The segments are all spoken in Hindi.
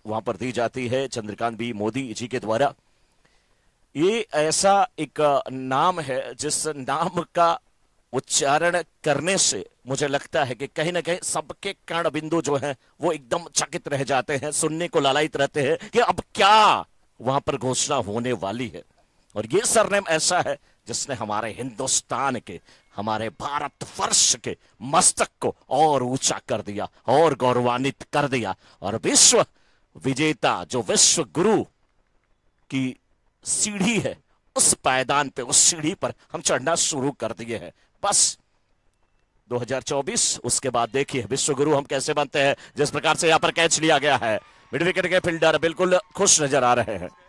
वहां पर दी जाती है चंद्रकांत बी मोदी जी के द्वारा। ये ऐसा एक नाम है जिस नाम का उच्चारण करने से मुझे लगता है कि कहीं ना कहीं सबके कर्ण बिंदु जो हैं वो एकदम चकित रह जाते हैं, सुनने को लालायित रहते हैं कि अब क्या वहां पर घोषणा होने वाली है। और ये सरनेम ऐसा है जिसने हमारे हिंदुस्तान के, हमारे भारतवर्ष के मस्तक को और ऊंचा कर दिया और गौरवान्वित कर दिया। और विश्व विजेता जो विश्व गुरु की सीढ़ी है, उस पायदान पे, उस सीढ़ी पर हम चढ़ना शुरू कर दिए हैं। बस 2024, उसके बाद देखिए विश्व गुरु हम कैसे बनते हैं। जिस प्रकार से यहां पर कैच लिया गया है, मिड विकेट के फील्डर बिल्कुल खुश नजर आ रहे हैं।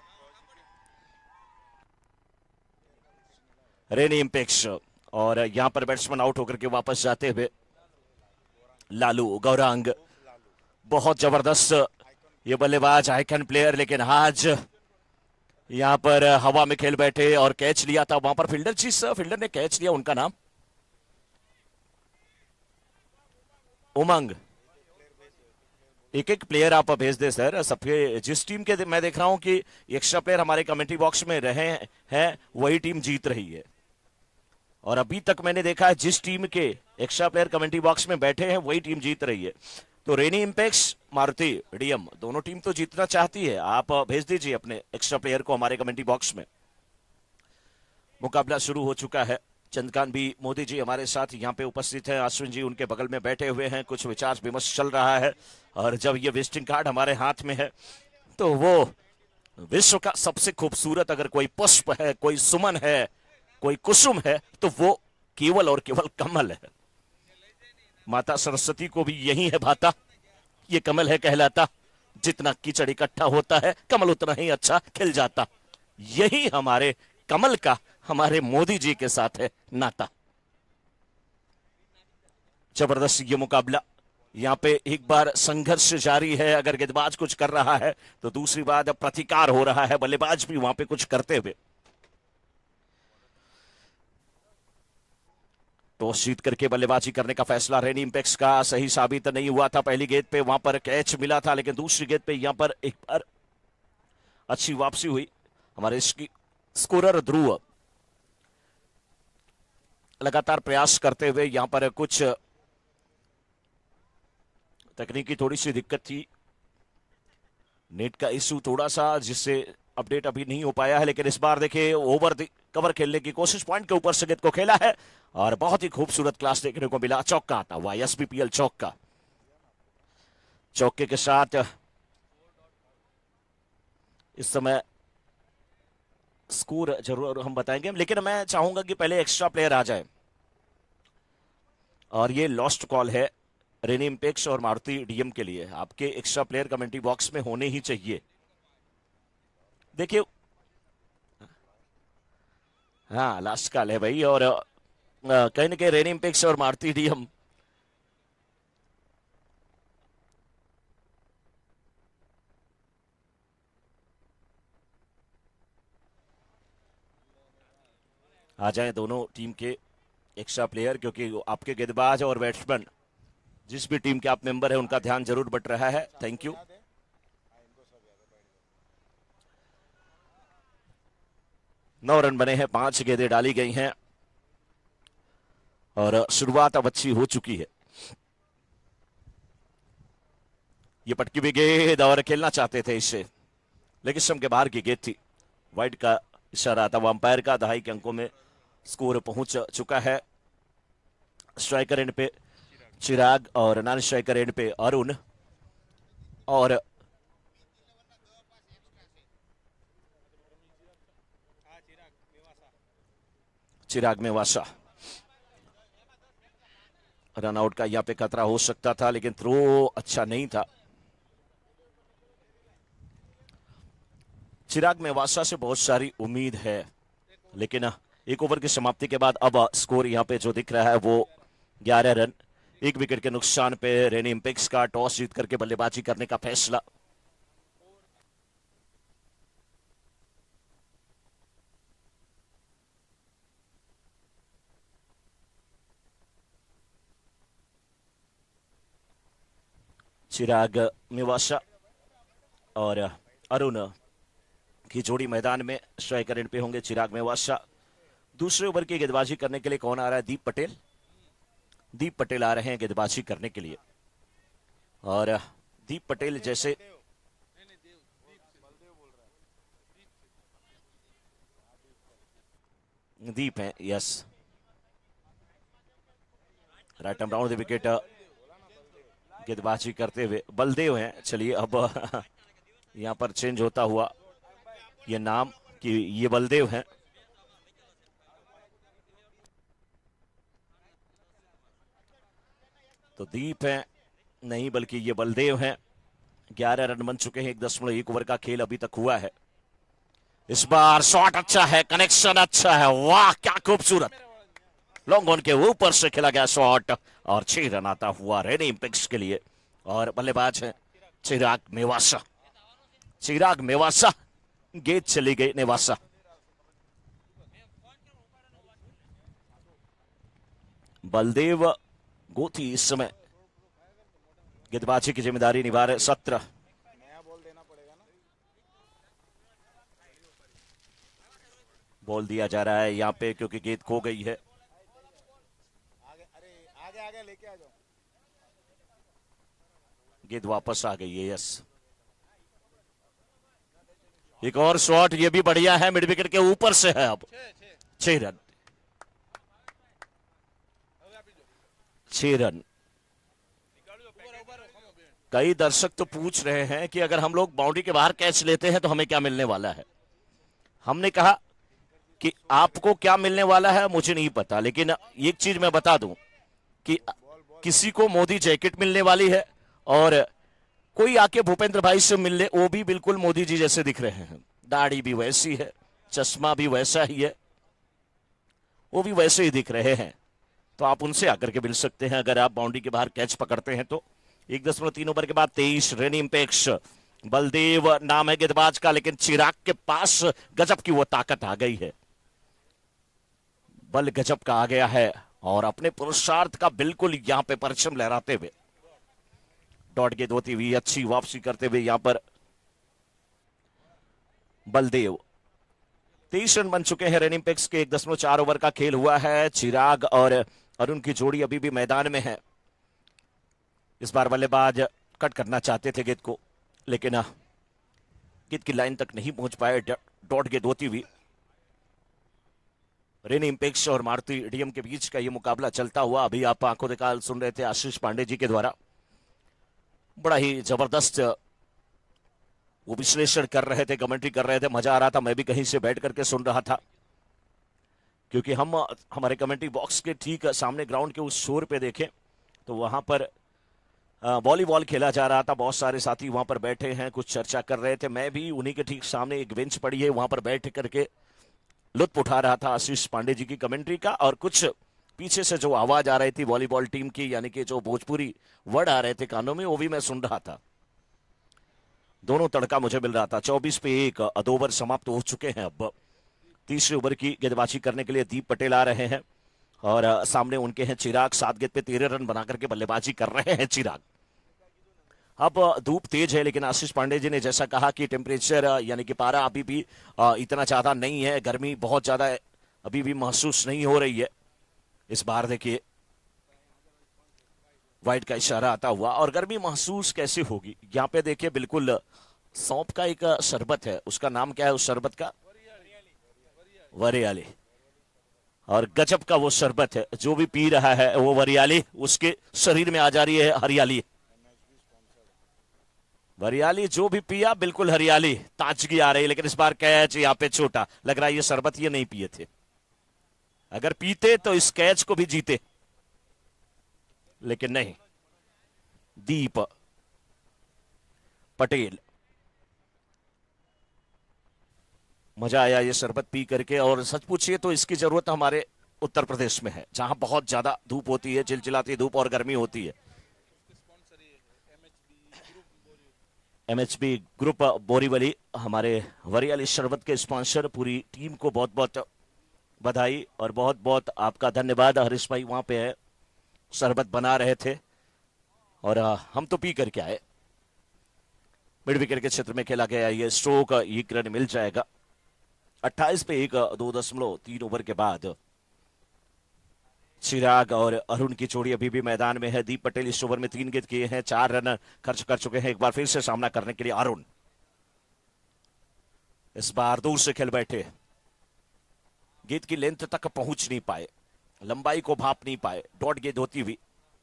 रेनी इंपेक्स, और यहां पर बैट्समैन आउट होकर के वापस जाते हुए लालू गौरांग, बहुत जबरदस्त ये बल्लेबाज, आइकन प्लेयर, लेकिन आज यहां पर हवा में खेल बैठे और कैच लिया था वहां पर फील्डर, जिस फील्डर ने कैच लिया उनका नाम उमंग। एक एक प्लेयर आप भेज दे सर सबके, जिस टीम के मैं देख रहा हूं कि एक्स्ट्रा प्लेयर हमारे कमेंट्री बॉक्स में रहे हैं वही टीम जीत रही है। और अभी तक मैंने देखा है जिस टीम के एक्स्ट्रा प्लेयर कमेंट्री बॉक्स में बैठे हैं वही टीम जीत रही है। तो रेनी इंपेक्स, मारुति डीएम, दोनों टीम तो जीतना चाहती है। आप भेज दीजिए अपने एक्स्ट्रा प्लेयर को हमारे कमेंट्री बॉक्स में। मुकाबला शुरू हो चुका है। चंद्रकांत बी मोदी जी हमारे साथ यहाँ पे उपस्थित हैं, अश्विन जी उनके बगल में बैठे हुए हैं, कुछ विचार विमर्श चल रहा है। और जब ये विजिटिंग कार्ड हमारे हाथ में है तो वो विश्व का सबसे खूबसूरत अगर कोई पुष्प है, कोई सुमन है, कोई कुसुम है, तो वो केवल और केवल कमल है। माता सरस्वती को भी यही है भाता, ये कमल है कहलाता, जितना कीचड़ इकट्ठा होता है कमल उतना ही अच्छा खिल जाता। यही हमारे कमल का हमारे मोदी जी के साथ है नाता। जबरदस्त ये मुकाबला, यहां पे एक बार संघर्ष जारी है। अगर गेंदबाज कुछ कर रहा है तो दूसरी बार प्रतिकार हो रहा है, बल्लेबाज भी वहां पे कुछ करते हुए। टॉस जीत करके बल्लेबाजी करने का फैसला रेनी इंपेक्स का सही साबित नहीं हुआ था। पहली गेंद पे वहां पर कैच मिला था, लेकिन दूसरी गेंद पे यहां पर एक बार अच्छी वापसी हुई। हमारे स्कोरर ध्रुव लगातार प्रयास करते हुए, यहां पर कुछ तकनीकी थोड़ी सी दिक्कत थी, नेट का इशू थोड़ा सा, जिससे अपडेट अभी नहीं हो पाया है। लेकिन इस बार देखिए ओवर कवर खेलने की कोशिश, पॉइंट के ऊपर से गेंद को खेला है और बहुत ही खूबसूरत क्लास देखने को मिला। चौका आता हुआ एसबीपीएल चौका, चौके के साथ इस समय स्कोर जरूर हम बताएंगे, लेकिन मैं चाहूंगा कि पहले एक्स्ट्रा प्लेयर आ जाए। और ये लॉस्ट कॉल है रेनी इंपेक्स और मारुति डीएम के लिए। आपके एक्स्ट्रा प्लेयर कमेंट्री बॉक्स में होने ही चाहिए। देखिए, हाँ लास्ट कॉल है भाई, और कहीं ना कहीं रेनी इंपेक्स और मारुति डीएम आ जाएं, दोनों टीम के एक्स्ट्रा प्लेयर, क्योंकि आपके गेंदबाज और बैट्समैन जिस भी टीम के आप मेंबर हैं उनका ध्यान जरूर बट रहा है। Thank you. 9 रन बने हैं, 5 गेंदें डाली गई हैं और शुरुआत अब अच्छी हो चुकी है। ये पटकी भी गेंद और खेलना चाहते थे इससे, लेकिन स्टंप के बाहर की गेंद थी। वाइड का इशारा था वो अंपायर का। 2.5 के अंकों में स्कोर पहुंच चुका है। स्ट्राइकर एंड पे चिराग और नॉन स्ट्राइकर एंड पे अरुण और चिराग मेवासा। रनआउट का यहां पे खतरा हो सकता था, लेकिन थ्रो अच्छा नहीं था। चिराग मेवासा से बहुत सारी उम्मीद है, लेकिन एक ओवर की समाप्ति के बाद अब स्कोर यहां पे जो दिख रहा है वो 11 रन। 1 विकेट के नुकसान पे रेनी इंपेक्स का टॉस जीत करके बल्लेबाजी करने का फैसला। चिराग मेवासा और अरुण की जोड़ी मैदान में। स्ट्राइकर एंड पे होंगे चिराग मेवासा। दूसरे ओवर की गेंदबाजी करने के लिए कौन आ रहा है? दीप पटेल। दीप पटेल आ रहे हैं गेंदबाजी करने के लिए। और दीप पटेल जैसे दीप हैं, yes, right arm round the wicket गेंदबाजी करते हुए बलदेव हैं। चलिए अब यहां पर चेंज होता हुआ ये नाम कि ये बलदेव हैं। तो दीप हैं नहीं बल्कि ये बलदेव हैं। 11 रन बन चुके हैं। 1.1 ओवर का खेल अभी तक हुआ है। इस बार शॉट अच्छा है, कनेक्शन अच्छा है, वाह क्या खूबसूरत। लॉन्ग ऑन के ऊपर से खेला गया शॉट और 6 रन आता हुआ रेनी इंपेक्स के लिए। और बल्लेबाज है चिराग मेवासा। चिराग मेवासा, गेंद चली गई नेवासा। बलदेव गोथी इस समय गेंदबाजी की जिम्मेदारी निभा रहे। 17 बॉल दिया जा रहा है यहां पे क्योंकि गेंद खो गई है। आगे लेके आ जाओ। गेंद वापस आ गई है, यस। एक और शॉट, ये भी बढ़िया है, मिड विकेट के ऊपर से है। अब 6 रन, 6 रन। कई दर्शक तो पूछ रहे हैं कि अगर हम लोग बाउंड्री के बाहर कैच लेते हैं तो हमें क्या मिलने वाला है। हमने कहा कि आपको क्या मिलने वाला है मुझे नहीं पता, लेकिन एक चीज मैं बता दूं कि किसी को मोदी जैकेट मिलने वाली है और कोई आके भूपेंद्र भाई से मिलने, वो भी बिल्कुल मोदी जी जैसे दिख रहे हैं। दाढ़ी भी वैसी है, चश्मा भी वैसा ही है, वो भी वैसे ही दिख रहे हैं। तो आप उनसे आकर के मिल सकते हैं अगर आप बाउंड्री के बाहर कैच पकड़ते हैं तो। 1.3 ओवर के बाद 23 रन इंपेक्स। बलदेव नाम है गेंदबाज का, लेकिन चिराग के पास गजब की वो ताकत आ गई है। बल गजब का आ गया है और अपने पुरुषार्थ का बिल्कुल यहां पे परचम लहराते हुए डॉट गेंद होती हुई अच्छी वापसी करते हुए यहां पर बलदेव। 23 रन बन चुके हैं रन इंपेक्स के। 1.4 ओवर का खेल हुआ है। चिराग और अरुण की जोड़ी अभी भी मैदान में है। इस बार बल्लेबाज कट करना चाहते थे गेंद को, लेकिन गेंद की लाइन तक नहीं पहुंच पाए। डॉट गेंद होती हुई रेन इंपेक्स और मारुति डीएम के बीच का यह मुकाबला चलता हुआ अभी आप आंखों देखा सुन रहे थे आशीष पांडे जी के द्वारा। बड़ा ही जबरदस्त वो विश्लेषण कर रहे थे, कमेंट्री कर रहे थे, मजा आ रहा था। मैं भी कहीं से बैठ करके सुन रहा था क्योंकि हम हमारे कमेंट्री बॉक्स के ठीक सामने ग्राउंड के उस शोर पे देखें तो वहां पर वॉलीबॉल खेला जा रहा था। बहुत सारे साथी वहां पर बैठे हैं, कुछ चर्चा कर रहे थे। मैं भी उन्हीं के ठीक सामने एक बेंच पड़ी है, वहां पर बैठ करके लुत्फ उठा रहा था आशीष पांडे जी की कमेंट्री का। और कुछ पीछे से जो आवाज आ रही थी वॉलीबॉल टीम की, यानी कि जो भोजपुरी वर्ड आ रहे थे कानों में, वो भी मैं सुन रहा था। दोनों तड़का मुझे मिल रहा था। 24 पे 1, 2 ओवर समाप्त हो चुके हैं। अब तीसरे ओवर की गेंदबाजी करने के लिए दीप पटेल आ रहे हैं और सामने उनके हैं चिराग। 7 गेंद पे 13 रन बना करके बल्लेबाजी कर रहे हैं चिराग। अब धूप तेज है, लेकिन आशीष पांडे जी ने जैसा कहा कि टेम्परेचर यानी कि पारा अभी भी इतना ज्यादा नहीं है, गर्मी बहुत ज्यादा अभी भी महसूस नहीं हो रही है। इस बार देखिए वाइट का इशारा आता हुआ, और गर्मी महसूस कैसे होगी यहाँ पे देखिए। बिल्कुल सौंफ का एक शरबत है, उसका नाम क्या है उस शरबत का? वरियाली। और गजब का वो शरबत है, जो भी पी रहा है वो वरियाली उसके शरीर में आ जा रही है, हरियाली। वरियाली जो भी पिया बिल्कुल हरियाली, ताजगी आ रही है। लेकिन इस बार कैच यहाँ पे छोटा लग रहा है, ये शरबत ये नहीं पिए थे। अगर पीते तो इस कैच को भी जीते, लेकिन नहीं। दीप पटेल, मजा आया ये शरबत पी करके। और सच पूछिए तो इसकी जरूरत हमारे उत्तर प्रदेश में है, जहां बहुत ज्यादा धूप होती है, चिलचिलाती धूप और गर्मी होती है। एमएचबी ग्रुप बोरीवली हमारे वरियाली शरबत के स्पॉन्सर। पूरी टीम को बहुत बहुत बधाई और बहुत बहुत आपका धन्यवाद। हरीश भाई वहां पे है, शरबत बना रहे थे और हम तो पी करके आए। मिड विकेट के क्षेत्र में खेला गया ये स्ट्रोक, एक रन मिल जाएगा। 28 पे 1, 2.3 ओवर के बाद चिराग और अरुण की जोड़ी अभी भी मैदान में है। दीप पटेल इस ओवर में 3 गेंद किए हैं, 4 रन खर्च कर चुके हैं। एक बार फिर से सामना करने के लिए अरुण इस बार दूर से खेल बैठे, गेंद की लेंथ तक पहुंच नहीं पाए, लंबाई को भाप नहीं पाए, डॉट गेंद होती हुई।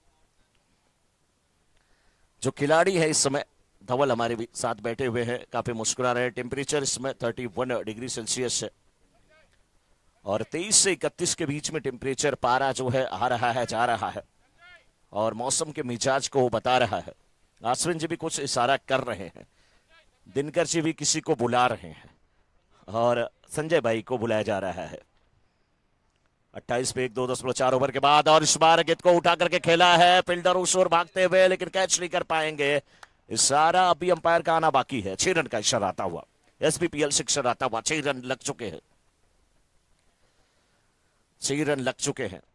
जो खिलाड़ी है इस समय धवल हमारे भी साथ बैठे हुए हैं, काफी मुस्कुरा रहे हैं। टेम्परेचर इसमें 31 डिग्री सेल्सियस है और 23 से 31 के बीच में टेम्परेचर पारा जो है आ रहा है, जा रहा है और मौसम के मिजाज को बता रहा है। आश्विन जी भी कुछ इशारा कर रहे हैं, दिनकर जी भी किसी को बुला रहे हैं और संजय भाई को बुलाया जा रहा है। 28 पे 1, 2.4 ओवर के बाद और इस बार गेंद को उठा करके खेला है, फील्डर उस ओर भागते हुए लेकिन कैच नहीं कर पाएंगे। इशारा अभी अंपायर का आना बाकी है। 6 रन का इशारा आता हुआ, एसपीपीएल 6 आता हुआ। 6 रन लग चुके हैं, 6 रन लग चुके हैं।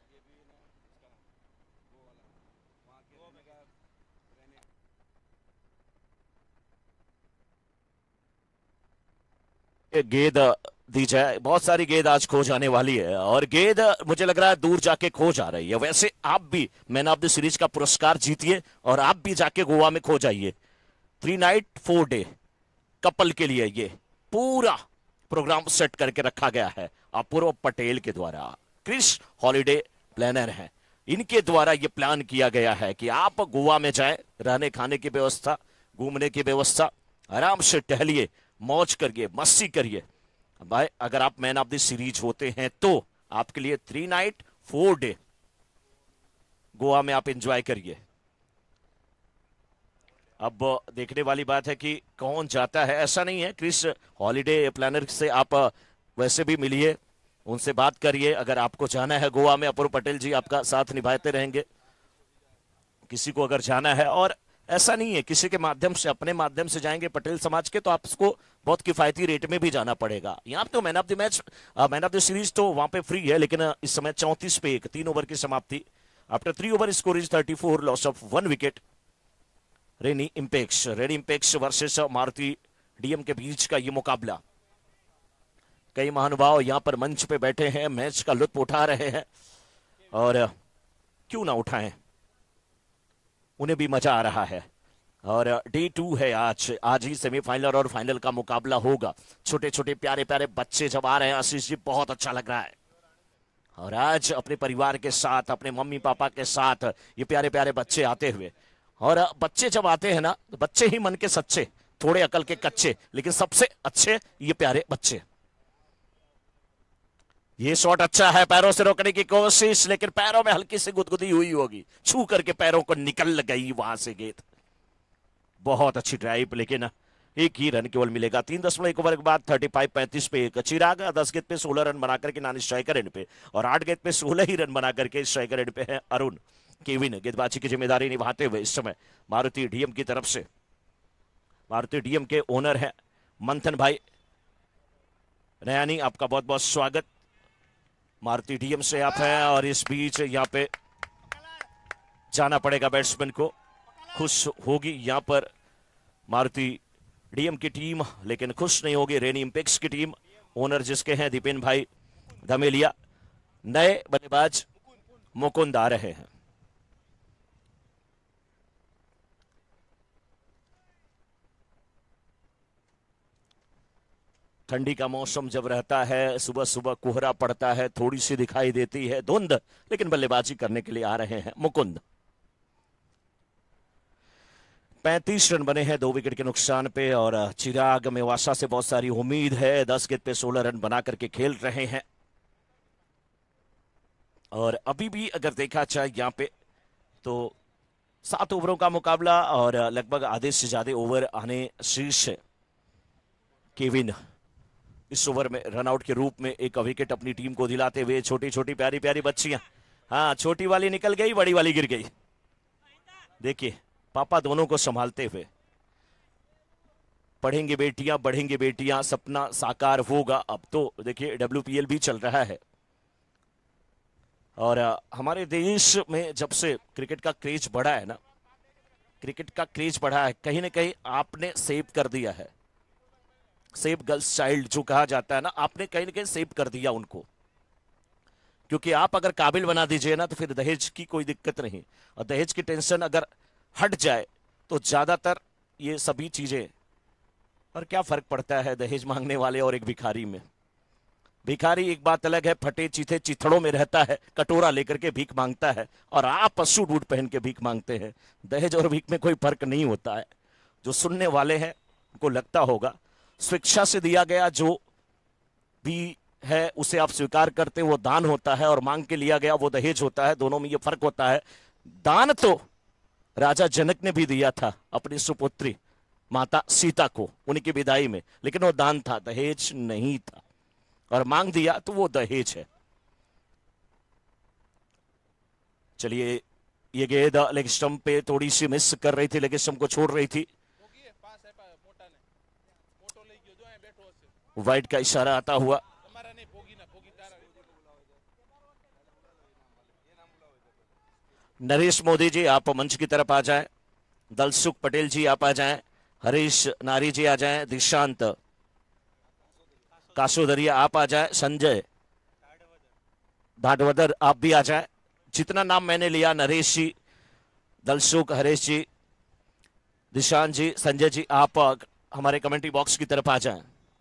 गेंद दी जाए, बहुत सारी गेंद आज खो जाने वाली है और गेंद मुझे लग रहा है दूर जाके खो जा रही है। वैसे आप भी मैन ऑफ द सीरीज का पुरस्कार जीतिए और आप भी जाके गोवा में खो जाइए। 3 नाइट 4 डे कपल के लिए ये पूरा प्रोग्राम सेट करके रखा गया है अपूर्व पटेल के द्वारा। क्रिस हॉलिडे प्लानर हैं, इनके द्वारा ये प्लान किया गया है कि आप गोवा में जाएं, रहने खाने की व्यवस्था, घूमने की व्यवस्था, आराम से टहलिए, मौज करिए, मस्ती करिए। भाई अगर आप मैन ऑफ द सीरीज होते हैं तो आपके लिए 3 नाइट 4 डे गोवा में आप एंजॉय करिए। अब देखने वाली बात है कि कौन जाता है। ऐसा नहीं है, क्रिस हॉलिडे प्लानर से आप वैसे भी मिलिए, उनसे बात करिए। अगर आपको जाना है गोवा में, अपूर्व पटेल जी आपका साथ निभाते रहेंगे। किसी को अगर जाना है, और ऐसा नहीं है किसी के माध्यम से, अपने माध्यम से जाएंगे पटेल समाज के, तो आपको बहुत किफायती रेट में भी जाना पड़ेगा। यहाँ तो man of the match, man of the series तो वहां पे फ्री है, लेकिन इस समय 34 पे 1, 3 ओवर की समाप्ति। After 3 over score is 34, loss of 1 wicket. Reny Impex versus Maruti DM के बीच का ये मुकाबला। कई महानुभाव यहाँ पर मंच पे बैठे हैं, मैच का लुत्फ उठा रहे हैं और क्यों ना उठाएं, उन्हें भी मजा आ रहा है। और डे 2 है आज ही सेमीफाइनल और फाइनल का मुकाबला होगा। छोटे छोटे प्यारे प्यारे बच्चे जब आ रहे हैं आशीष जी, बहुत अच्छा लग रहा है। और आज अपने परिवार के साथ, अपने मम्मी पापा के साथ ये प्यारे प्यारे बच्चे आते हुए, और बच्चे जब आते हैं ना, तो बच्चे ही मन के सच्चे, थोड़े अकल के कच्चे, लेकिन सबसे अच्छे ये प्यारे बच्चे। ये शॉट अच्छा है, पैरों से रोकने की कोशिश, लेकिन पैरों में हल्की सी गुदगुदी हुई होगी, छू करके पैरों को निकल गई वहां से गेंद। बहुत अच्छी ड्राइव, लेकिन एक ही रन केवल मिलेगा। 3.1 ओवर के बाद 35-35 पे 1। चिराग 10 गेंद पे 16 रन बनाकर के नॉन स्ट्राइकर एंड पे, और 8 गेंद पे 16 ही रन बनाकर के स्ट्राइकर एंड पे है अरुण। केविन गेंदबाजी की जिम्मेदारी निभाते हुए इस समय मारुति डीएम की तरफ से। मारुति डीएम के ओनर है मंथन भाई नयानी, आपका बहुत बहुत स्वागत। मारुति डीएम से आप हैं, और इस बीच यहाँ पे जाना पड़ेगा बैट्समैन को। खुश होगी यहाँ पर मारुति डीएम की टीम, लेकिन खुश नहीं होगी रेनी इंपेक्स की टीम, ओनर जिसके हैं दीपेन भाई धमेलिया। नए बल्लेबाज मुकुंद आ रहे हैं। ठंडी का मौसम जब रहता है, सुबह सुबह कोहरा पड़ता है, थोड़ी सी दिखाई देती है धुंध, लेकिन बल्लेबाजी करने के लिए आ रहे हैं मुकुंद। 35 रन बने हैं 2 विकेट के नुकसान पे, और चिराग मेवासा से बहुत सारी उम्मीद है। 10 गेंद पे 16 रन बना करके खेल रहे हैं, और अभी भी अगर देखा जाए यहाँ पे तो 7 ओवरों का मुकाबला, और लगभग आधे से ज्यादा ओवर आने शीर्ष है। केविन इस ओवर में रनआउट के रूप में एक विकेट अपनी टीम को दिलाते हुए। छोटी छोटी प्यारी प्यारी बच्चियां, हाँ छोटी वाली निकल गई, बड़ी वाली गिर गई। देखिए पापा दोनों को संभालते हुए। पढ़ेंगे बेटियां, बढ़ेंगे बेटियां, सपना साकार होगा। अब तो देखिए WPL भी चल रहा है, और हमारे देश में जब से क्रिकेट का क्रेज बढ़ा है ना, क्रिकेट का क्रेज बढ़ा है, कहीं ना कहीं आपने सेव कर दिया है। सेव गर्ल्स चाइल्ड जो कहा जाता है ना, आपने कहीं ना कहीं सेव कर दिया उनको, क्योंकि आप अगर काबिल बना दीजिए ना तो फिर दहेज की कोई दिक्कत नहीं, और दहेज की टेंशन अगर हट जाए तो ज्यादातर ये सभी चीजें, और क्या फर्क पड़ता है दहेज मांगने वाले और एक भिखारी में। भिखारी एक बात अलग है, फटे चीथे चिथड़ों में रहता है, कटोरा लेकर के भीख मांगता है, और आप पशु बूट पहन के भीख मांगते हैं। दहेज और भीख में कोई फर्क नहीं होता है। जो सुनने वाले हैं उनको लगता होगा स्वेच्छा से दिया गया जो भी है उसे आप स्वीकार करते वो दान होता है, और मांग के लिया गया वो दहेज होता है। दोनों में ये फर्क होता है। दान तो राजा जनक ने भी दिया था अपनी सुपुत्री माता सीता को उनकी विदाई में, लेकिन वो दान था, दहेज नहीं था। और मांग दिया तो वो दहेज है। चलिए, ये गेंद लेग स्टंप पे थोड़ी सी मिस कर रही थी, लेग स्टंप को छोड़ रही थी। वाइड का इशारा आता हुआ। नरेश मोदी जी आप मंच की तरफ आ जाएं, दलसुख पटेल जी आप आ जाएं, हरीश नारी जी आ जाएं, दिशांत कासोदरिया आप आ जाएं, संजय धाडवदर आप भी आ जाएं। जितना नाम मैंने लिया, नरेश जी, दलसुख, हरीश जी, दिशांत जी, संजय जी, आप हमारे कमेंट्री बॉक्स की तरफ आ जाएं।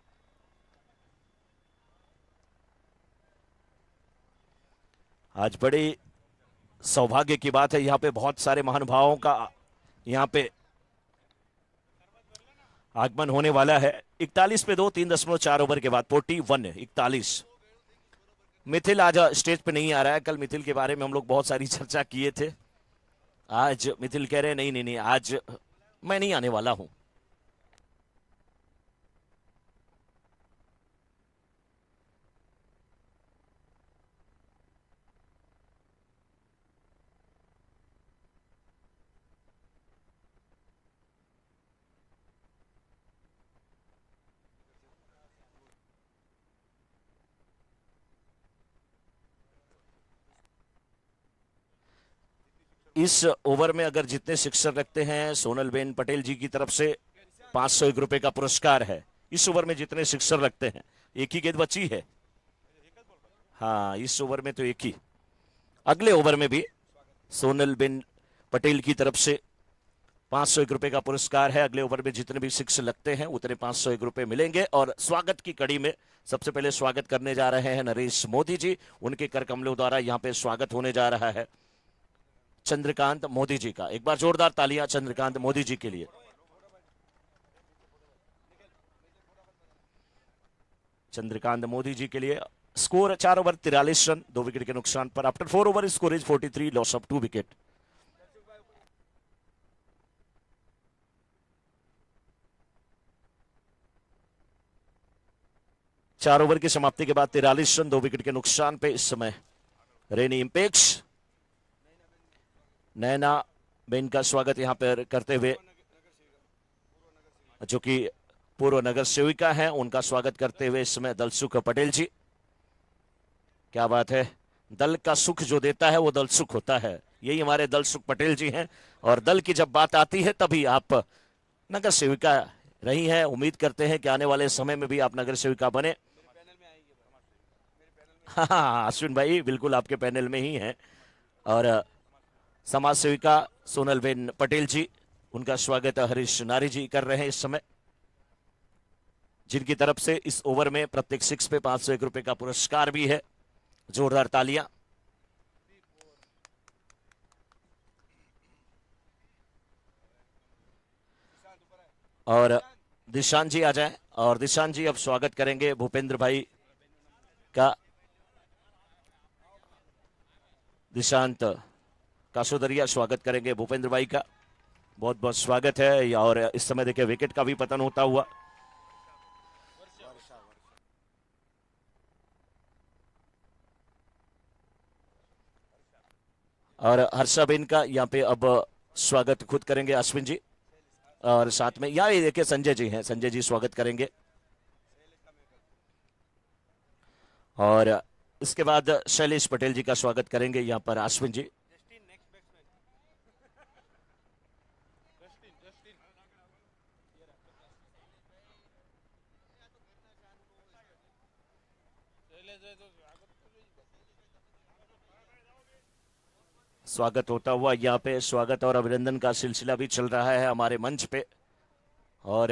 आज बड़ी सौभाग्य की बात है, यहाँ पे बहुत सारे महानुभावों का यहाँ पे आगमन होने वाला है। 41 पे 2, 3.4 ओवर के बाद 41 41। मिथिल आज स्टेज पे नहीं आ रहा है। कल मिथिल के बारे में हम लोग बहुत सारी चर्चा किए थे। आज मिथिल कह रहे हैं नहीं नहीं नहीं, आज मैं नहीं आने वाला हूं। इस ओवर में अगर जितने सिक्सर रखते हैं, सोनल बेन पटेल जी की तरफ से 501 रुपए का पुरस्कार है। इस ओवर में जितने सिक्सर रखते हैं, एक ही गेंद बची है। हाँ, इस ओवर में तो एक ही। अगले ओवर में भी सोनल बेन पटेल की तरफ से 501 रुपए का पुरस्कार है। अगले ओवर में जितने भी सिक्स लगते हैं उतने 501 रुपए मिलेंगे। और स्वागत की कड़ी में सबसे पहले स्वागत करने जा रहे हैं नरेश मोदी जी। उनके कर कमलों द्वारा यहाँ पे स्वागत होने जा रहा है चंद्रकांत मोदी जी का। एक बार जोरदार तालियां चंद्रकांत मोदी जी के लिए। चंद्रकांत मोदी जी के लिए। स्कोर 4 ओवर 43 रन, 2 विकेट के नुकसान पर। After 4 over score is 43, loss of 2 wicket. चार ओवर की समाप्ति के बाद 43 रन, 2 विकेट के नुकसान पे इस समय रेनी इंपेक्स। नैना बेन का स्वागत यहां पर करते हुए, जो कि पूर्व नगर सेविका हैं, उनका स्वागत करते हुए इस समय दलसुख पटेल जी। क्या बात है, दल का सुख जो देता है वो दल सुख होता है। यही हमारे दलसुख पटेल जी हैं। और दल की जब बात आती है तभी आप नगर सेविका रही हैं। उम्मीद करते हैं कि आने वाले समय में भी आप नगर सेविका बने। हाँ, अश्विन भाई बिल्कुल आपके पैनल में ही हैं। और समाज सेविका सोनल बेन पटेल जी, उनका स्वागत हरीश नारी जी कर रहे हैं इस समय, जिनकी तरफ से इस ओवर में प्रत्येक सिक्स पे 501 रुपए का पुरस्कार भी है। जोरदार तालियां। और दिशांत जी आ जाएं, और दिशांत जी अब स्वागत करेंगे भूपेंद्र भाई का। दिशांत कासोदरिया स्वागत करेंगे भूपेंद्र भाई का। बहुत बहुत स्वागत है। और इस समय देखिए विकेट का भी पतन होता हुआ। और हर्षाबेन का यहाँ पे अब स्वागत खुद करेंगे अश्विन जी। और साथ में यहाँ देखिए संजय जी हैं, संजय जी स्वागत करेंगे। और इसके बाद शैलेश पटेल जी का स्वागत करेंगे यहाँ पर अश्विन जी। स्वागत होता हुआ यहाँ पे स्वागत और अभिनंदन का सिलसिला भी चल रहा है हमारे मंच पे। और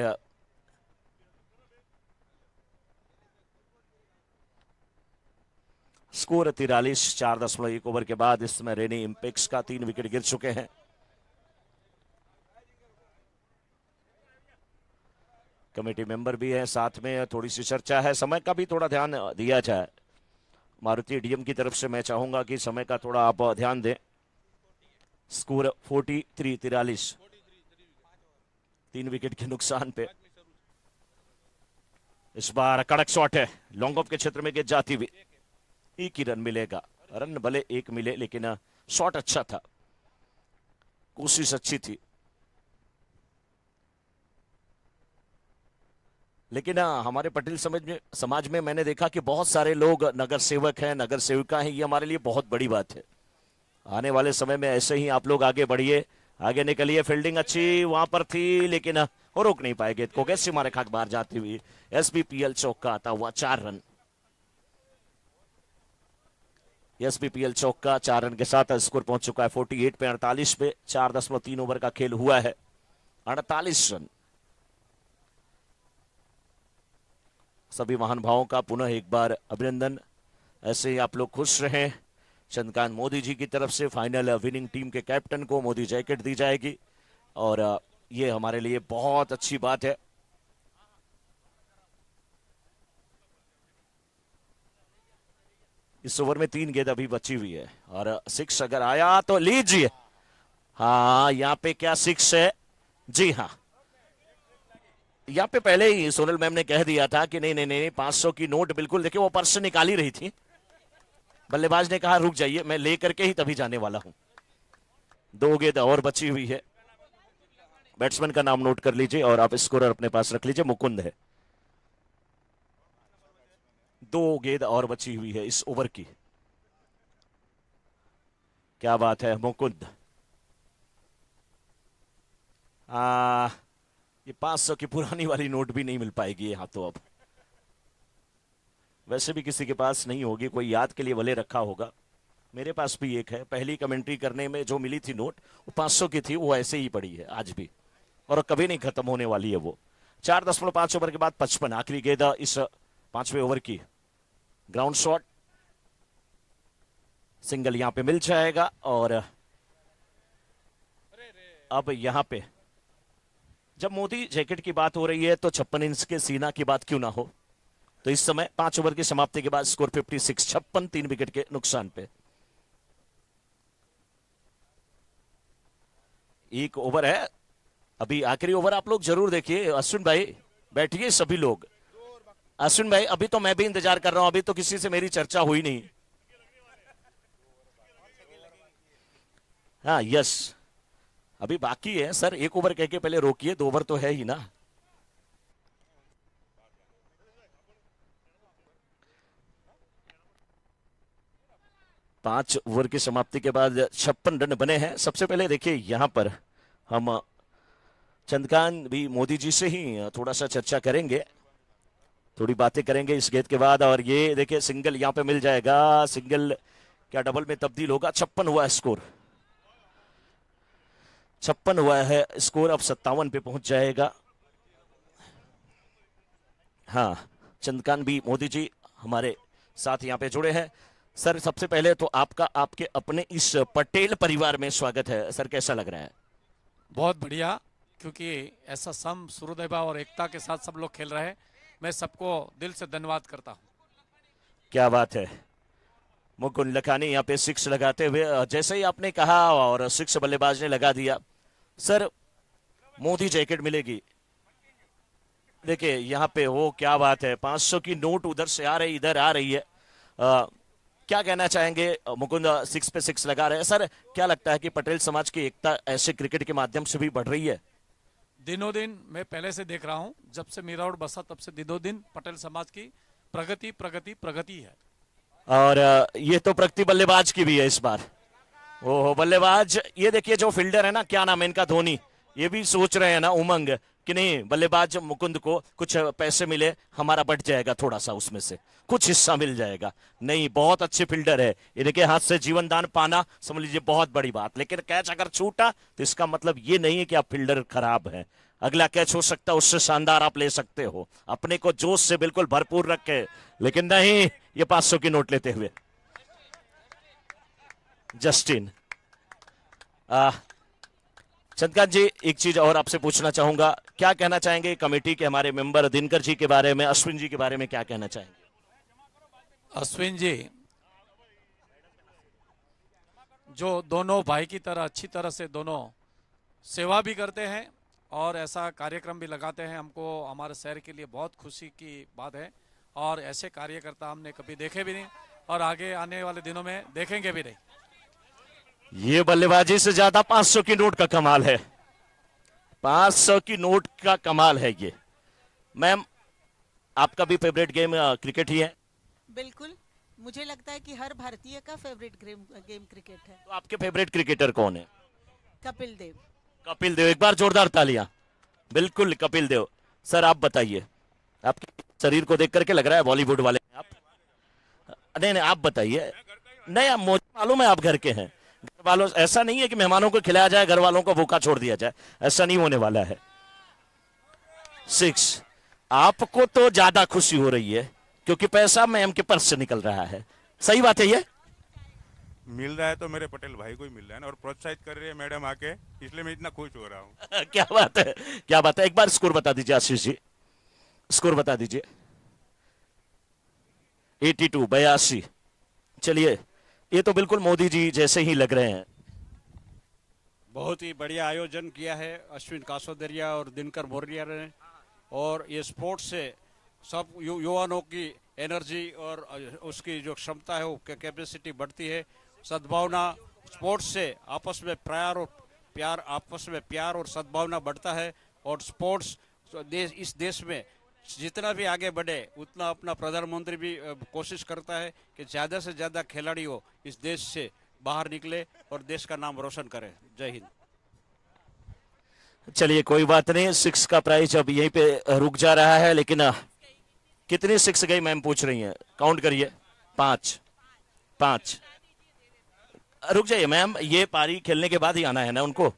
स्कोर 43, 4.1 ओवर के बाद इस समय रेनी इंपेक्स का 3 विकेट गिर चुके हैं। कमेटी मेंबर भी है साथ में, थोड़ी सी चर्चा है, समय का भी थोड़ा ध्यान दिया जाए। मारुति डीएम की तरफ से मैं चाहूंगा कि समय का थोड़ा आप ध्यान दें। स्कोर 43, 3 विकेट के नुकसान पे। इस बार कड़क शॉट है, लॉन्ग ऑफ के क्षेत्र में गेंद जाती हुई, एक ही रन मिलेगा। रन भले एक मिले लेकिन शॉट अच्छा था, कोशिश अच्छी थी। लेकिन हमारे पटेल समाज में मैंने देखा कि बहुत सारे लोग नगर सेवक हैं, नगर सेविका हैं। ये हमारे लिए बहुत बड़ी बात है। आने वाले समय में ऐसे ही आप लोग आगे बढ़िए, आगे निकलिए। फील्डिंग अच्छी वहां पर थी लेकिन वो रोक नहीं पाए गेंद को। कैसे मारे खाक बाहर जाती हुई। एसबीपीएल चौका आता हुआ 4 रन। एसबीपीएल चौका 4 रन के साथ स्कोर पहुंच चुका है 48 पे 48 पे। 4.3 ओवर का खेल हुआ है, 48 रन। सभी महानुभावों का पुनः एक बार अभिनंदन। ऐसे ही आप लोग खुश रहें। चंद्रकांत मोदी जी की तरफ से फाइनल विनिंग टीम के कैप्टन को मोदी जैकेट दी जाएगी और ये हमारे लिए बहुत अच्छी बात है। इस ओवर में 3 गेंद अभी बची हुई है और 6 अगर आया तो लीजिए। हाँ, यहाँ पे क्या 6 है? जी हाँ, यहाँ पे पहले ही सोनल मैम ने कह दिया था कि नहीं नहीं नहीं 500 की नोट बिल्कुल। देखिए वो पर्स निकाली रही थी, बल्लेबाज ने कहा रुक जाइए, मैं लेकर के ही तभी जाने वाला हूं। 2 गेंद और बची हुई है। बैट्समैन का नाम नोट कर लीजिए और आप स्कोरर अपने पास रख लीजिए। मुकुंद है। 2 गेंद और बची हुई है इस ओवर की। क्या बात है मुकुंद। ये 500 की पुरानी वाली नोट भी नहीं मिल पाएगी यहाँ तो अब। वैसे भी किसी के पास नहीं होगी, कोई याद के लिए भले रखा होगा। मेरे पास भी एक है, पहली कमेंट्री करने में जो मिली थी नोट वो 500 की थी, वो ऐसे ही पड़ी है आज भी और कभी नहीं खत्म होने वाली है वो। 4.5 ओवर के बाद 55, आखिरी गेंद इस 5वें ओवर की। ग्राउंड शॉट, सिंगल यहां पे मिल जाएगा। और अब यहां पे जब मोदी जैकेट की बात हो रही है तो 56 इंच के सीना की बात क्यों ना हो। तो इस समय 5 ओवर की समाप्ति के बाद स्कोर 56, 56, 3 विकेट के नुकसान पे। 1 ओवर है अभी, आखिरी ओवर आप लोग जरूर देखिए। अश्विन भाई बैठिए, सभी लोग। अश्विन भाई अभी तो मैं भी इंतजार कर रहा हूं, अभी तो किसी से मेरी चर्चा हुई नहीं। हाँ यस, अभी बाकी है सर। 1 ओवर कह के पहले रोकिए, 2 ओवर तो है ही ना। पांच ओवर की समाप्ति के बाद 56 रन बने हैं। सबसे पहले देखिए यहां पर हम चंद्रकांत भी मोदी जी से ही थोड़ा सा चर्चा करेंगे, थोड़ी बातें करेंगे इस गेंद के बाद। और ये देखिए सिंगल यहां पे मिल जाएगा। सिंगल क्या डबल में तब्दील होगा? 56 हुआ है स्कोर, 56 हुआ है स्कोर। अब 57 पे पहुंच जाएगा। हाँ, चंद्रकांत भी मोदी जी हमारे साथ यहाँ पे जुड़े हैं। सर सबसे पहले तो आपका आपके अपने इस पटेल परिवार में स्वागत है। सर कैसा लग रहा है? बहुत बढ़िया, क्योंकि ऐसा सम सूर्योदय और एकता के साथ सब लोग खेल रहे हैं। मैं सबको दिल से धन्यवाद करता हूं। क्या बात है। मुकुंद लखानी यहाँ पे 6 लगाते हुए, जैसे ही आपने कहा और 6 बल्लेबाज ने लगा दिया। सर मोदी जैकेट मिलेगी। देखिए यहाँ पे हो, क्या बात है। 500 की नोट उधर से आ रही, इधर आ रही है। क्या कहना चाहेंगे? मुकुंद 6 पे 6 लगा रहे हैं। सर क्या लगता है कि पटेल समाज की एकता ऐसे क्रिकेट के माध्यम से भी बढ़ रही है? दिनों दिन मैं पहले से देख रहा हूं, जब से मीरा रोड बसा तब से दिनों दिन पटेल समाज की प्रगति प्रगति प्रगति है। और ये तो प्रगति बल्लेबाज की भी है इस बार। ओहो बल्लेबाज, ये देखिए जो फील्डर है ना, क्या नाम है इनका, धोनी, ये भी सोच रहे हैं ना, उमंग कि नहीं बल्लेबाज मुकुंद को कुछ पैसे मिले, हमारा बट जाएगा थोड़ा सा, उसमें से कुछ हिस्सा मिल जाएगा। नहीं, बहुत अच्छे फील्डर है, इनके हाथ से जीवन दान पाना समझ लीजिए बहुत बड़ी बात। लेकिन कैच अगर छूटा तो इसका मतलब ये नहीं है कि आप फील्डर खराब है। अगला कैच हो सकता है उससे शानदार आप ले सकते हो, अपने को जोश से बिल्कुल भरपूर रखे। लेकिन नहीं, ये 500 की नोट लेते हुए जस्टिन। चंद्रकांत जी, एक चीज और आपसे पूछना चाहूंगा, क्या कहना चाहेंगे कमेटी के हमारे मेंबर दिनकर जी के बारे में, अश्विन जी के बारे में क्या कहना चाहेंगे? अश्विन जी जो दोनों भाई की तरह अच्छी तरह से दोनों सेवा भी करते हैं और ऐसा कार्यक्रम भी लगाते हैं, हमको हमारे शहर के लिए बहुत खुशी की बात है। और ऐसे कार्यकर्ता हमने कभी देखे भी नहीं और आगे आने वाले दिनों में देखेंगे भी नहीं। ये बल्लेबाजी से ज्यादा 500 की नोट का कमाल है, 500 की नोट का कमाल है ये। मैम, आपका भी फेवरेट गेम क्रिकेट ही है? बिल्कुल, मुझे लगता है कि हर भारतीय का फेवरेट गेम क्रिकेट है। तो आपके फेवरेट क्रिकेटर कौन है? कपिल देव। कपिल देव, एक बार जोरदार तालियां। बिल्कुल कपिल देव। सर आप बताइए, आपके शरीर को देख करके लग रहा है बॉलीवुड वाले हैं आप। नहीं नहीं, आप बताइए। नहीं, मुझे मालूम है आप घर के हैं, घर वालों, ऐसा नहीं है कि मेहमानों को खिलाया जाए, घर वालों को भूखा छोड़ दिया जाए, ऐसा नहीं होने वाला है। 6, आपको तो ज्यादा खुशी हो रही है क्योंकि पैसा मैम के पर्स से निकल रहा है, सही बात है? ये मिल रहा है तो मेरे पटेल भाई को ही मिल रहा है ना, और प्रोत्साहित कर रही है मैडम आके, इसलिए मैं इतना खुश हो रहा हूँ। क्या बात है, क्या बात है। एक बार स्कोर बता दीजिए आशीष जी, स्कोर बता दीजिए। 82 चलिए, ये तो बिल्कुल मोदी जी जैसे ही लग रहे हैं। बहुत ही बढ़िया आयोजन किया है अश्विन कासोदरिया और दिनकर मोरिया ने, और ये स्पोर्ट्स से सब युवाओं की एनर्जी और उसकी जो क्षमता है वो कैपेसिटी बढ़ती है। सद्भावना स्पोर्ट्स से आपस में प्यार और सद्भावना बढ़ता है, और स्पोर्ट्स इस देश में जितना भी आगे बढ़े उतना अपना प्रधानमंत्री भी कोशिश करता है कि ज़्यादा से ज़्यादा खिलाड़ी हो इस देश से बाहर निकले और देश का नाम रोशन करें। जय हिंद। चलिए कोई बात नहीं, 6 का प्राइज अब यहीं पे रुक जा रहा है। लेकिन कितनी 6 गई मैम पूछ रही हैं, काउंट करिए। 5 रुक जाइए मैम, ये पारी खेलने के बाद ही आना है ना उनको।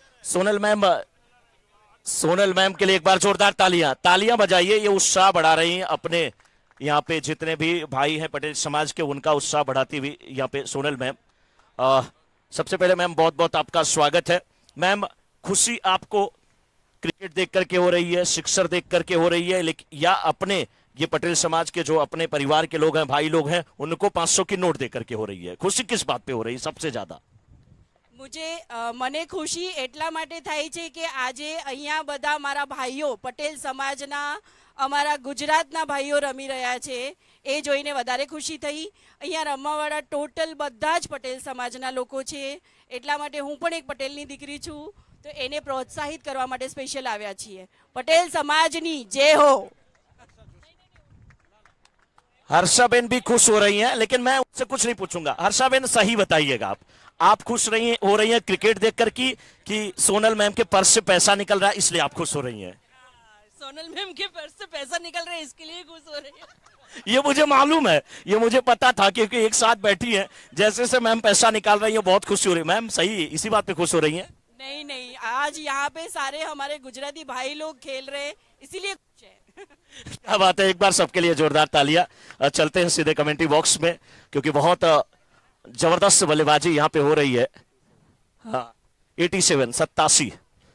सोनल मैम के लिए एक बार जोरदार तालियां बजाइए, ये उत्साह बढ़ा रही हैं अपने यहाँ पे जितने भी भाई हैं पटेल समाज के, उनका उत्साह बढ़ाती हुई यहाँ पे सोनल मैम। सबसे पहले मैम बहुत बहुत आपका स्वागत है। मैम, खुशी आपको क्रिकेट देख करके हो रही है, सिक्सर देख करके हो रही है, लेकिन या अपने ये पटेल समाज के जो अपने परिवार के लोग हैं, भाई लोग हैं, उनको 500 की नोट दे करके हो रही है? खुशी किस बात पे हो रही है सबसे ज्यादा? મને ખુશી એટલા માટે થાય છે કે આજે અહીંયા બધા મારા ભાઈઓ પટેલ સમાજના અમારા ગુજરાતના ભાઈઓ રમી રહ્યા છે, એ જોઈને વધારે ખુશી થઈ। અહીંયા રમવાવાળા ટોટલ બધા જ પટેલ સમાજના લોકો છે, એટલા માટે હું પણ એક પટેલની દીકરી છું, તો એને પ્રોત્સાહિત કરવા માટે સ્પેશિયલ આવ્યા છીએ। પટેલ સમાજની जय हो। हर्षाबेन भी खुश हो रही हैं, लेकिन मैं उससे कुछ नहीं पूछूंगा। हर्षाबेन सही बताइएगा, आप खुश हो रही हैं क्रिकेट देखकर कि सोनल मैम के पर्स से पैसा निकल रहा है इसलिए आप खुश हो रही हैं? सोनल मैम के पर्स से पैसा निकल रहा है इसके लिए खुश हो रही है। ये मुझे मालूम है, ये मुझे पता था, क्योंकि एक साथ बैठी है, जैसे से मैम पैसा निकाल रही है बहुत खुशी हो रही है। मैम सही इसी बात पे खुश हो रही हैं? नहीं नहीं, आज यहाँ पे सारे हमारे गुजराती भाई लोग खेल रहे हैं इसीलिए खुश है। क्या बात है, एक बार सबके लिए जोरदार तालियां। चलते हैं सीधे कमेंट्री बॉक्स में, क्योंकि बहुत जबरदस्त बल्लेबाजी यहाँ पे हो रही है। हाँ, 87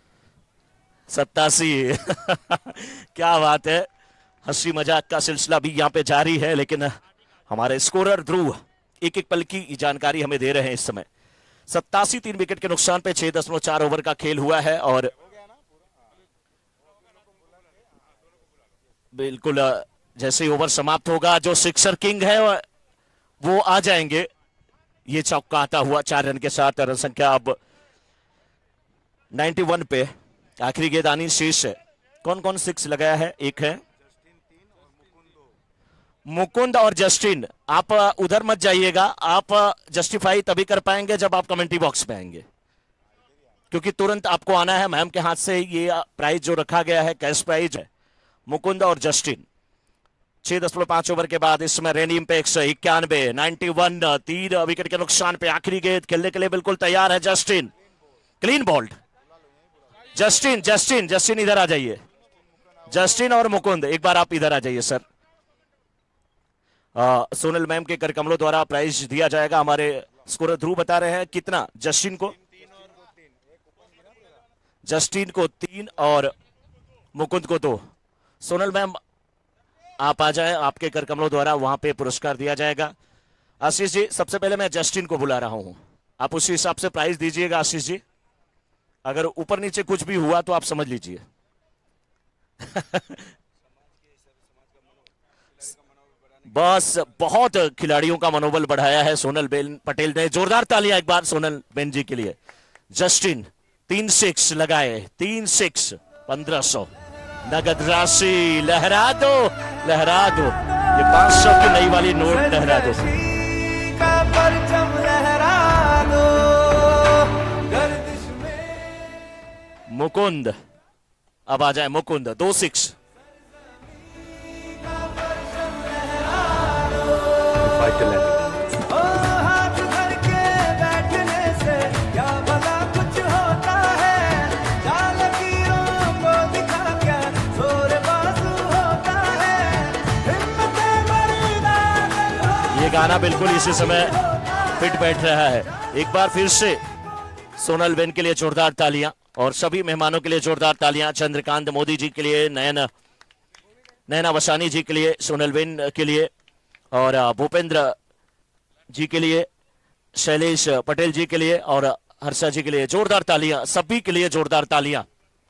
क्या बात है, हंसी मजाक का सिलसिला भी यहाँ पे जारी है। लेकिन हमारे स्कोरर ध्रुव एक एक पल की जानकारी हमें दे रहे हैं इस समय। 87, 3 विकेट के नुकसान पे 6.4 ओवर का खेल हुआ है, और बिल्कुल जैसे ही ओवर समाप्त होगा जो सिक्सर किंग है वो आ जाएंगे। ये चौका आता हुआ 4 रन के साथ, रन संख्या अब 91 पे। आखिरी गेंदबाजी शेष है। कौन कौन 6 लगाया है? एक है मुकुंद और जस्टिन। आप उधर मत जाइएगा, आप जस्टिफाई तभी कर पाएंगे जब आप कमेंट्री बॉक्स में आएंगे। क्योंकि तुरंत आपको आना है मैम के हाथ से। ये प्राइज जो रखा गया है कैश प्राइज है। मुकुंद और जस्टिन 6.5 ओवर के बाद इस समय रेनी इंपेक्स 91 3 विकेट के नुकसान पे आखिरी गेंद खेलने के लिए बिल्कुल तैयार है Justin. Clean bowled. Justin Justin Justin इधर आ जाइए। जस्टिन और मुकुंद एक बार आप इधर आ जाइए सर। सोनल मैम के करकमलों द्वारा प्राइज दिया जाएगा। हमारे स्कोर ध्रुव बता रहे हैं कितना जस्टिन को 3 और मुकुंद को 2। सोनल मैम आप आ जाएं, आपके करकमलों द्वारा वहां पे पुरस्कार दिया जाएगा। आशीष जी सबसे पहले मैं जस्टिन को बुला रहा हूं, आप उसी हिसाब से प्राइज दीजिएगा। आशीष जी अगर ऊपर नीचे कुछ भी हुआ तो आप समझ लीजिए। बस बहुत खिलाड़ियों का मनोबल बढ़ाया है सोनल बेन पटेल ने। जोरदार तालियां एक बार सोनल बेन जी के लिए। जस्टिन 3 6 लगाए, 3 6 1500 नगद राशि। लहरा दो लहरा दो, ये 500 की नई वाली नोट लहरा दो। मुकुंद अब आ जाए। मुकुंद 2 6 गाना बिल्कुल इसी समय फिट बैठ रहा है। एक बार फिर से सोनल बेन के लिए जोरदार तालियां और सभी मेहमानों के लिए जोरदार तालियां। चंद्रकांत मोदी जी के लिए, नैना वसानी जी के लिए, सोनल बेन के लिए और भूपेंद्र जी के लिए, शैलेश पटेल जी के लिए और हर्षा जी के लिए जोरदार तालियां। सभी के लिए जोरदार तालियां।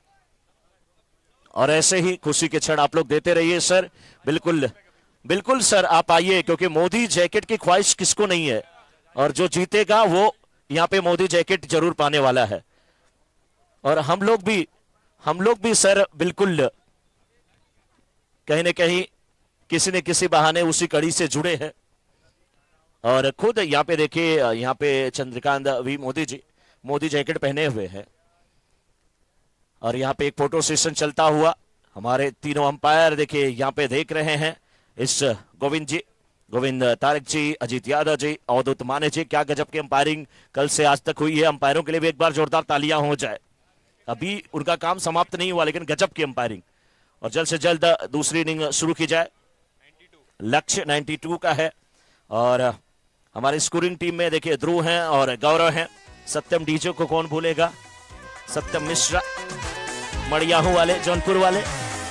और ऐसे ही खुशी के क्षण आप लोग देते रहिए सर। बिल्कुल बिल्कुल सर आप आइए, क्योंकि मोदी जैकेट की ख्वाहिश किसको नहीं है, और जो जीतेगा वो यहां पे मोदी जैकेट जरूर पाने वाला है। और हम लोग भी सर बिल्कुल कहीं न कहीं किसी न किसी बहाने उसी कड़ी से जुड़े हैं। और खुद यहाँ पे देखिए, यहाँ पे चंद्रकांत वी मोदी जी मोदी जैकेट पहने हुए हैं। और यहाँ पे एक फोटो सेशन चलता हुआ हमारे तीनों अंपायर देखिए यहाँ पे देख रहे हैं। इस गोविंद तारक जी, अजीत यादव जी, अवधूत माने जी, क्या गजब की अंपायरिंग कल से आज तक हुई है। अंपायरों के लिए भी एक बार जोरदार तालियां हो जाए। अभी उनका काम समाप्त नहीं हुआ, लेकिन गजब की अंपायरिंग। और जल्द से जल्द दूसरी इनिंग शुरू की जाए। लक्ष्य 92 का है। और हमारी स्कोरिंग टीम में देखिए ध्रुव हैं और गौरव हैं। सत्यम डीजे को कौन भूलेगा, सत्यम मिश्रा मड़ियाहू वाले, जौनपुर वाले।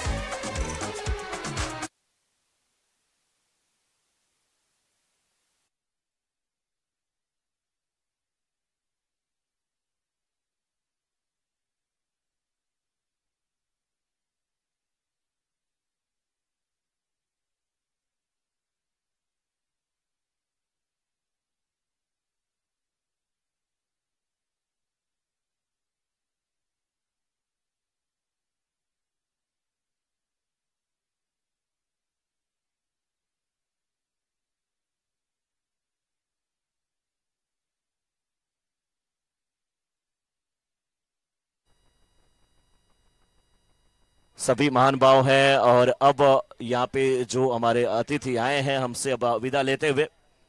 सभी महान भाव हैं। और अब यहाँ पे जो हमारे अतिथि आए हैं हमसे अब विदा लेते हुए,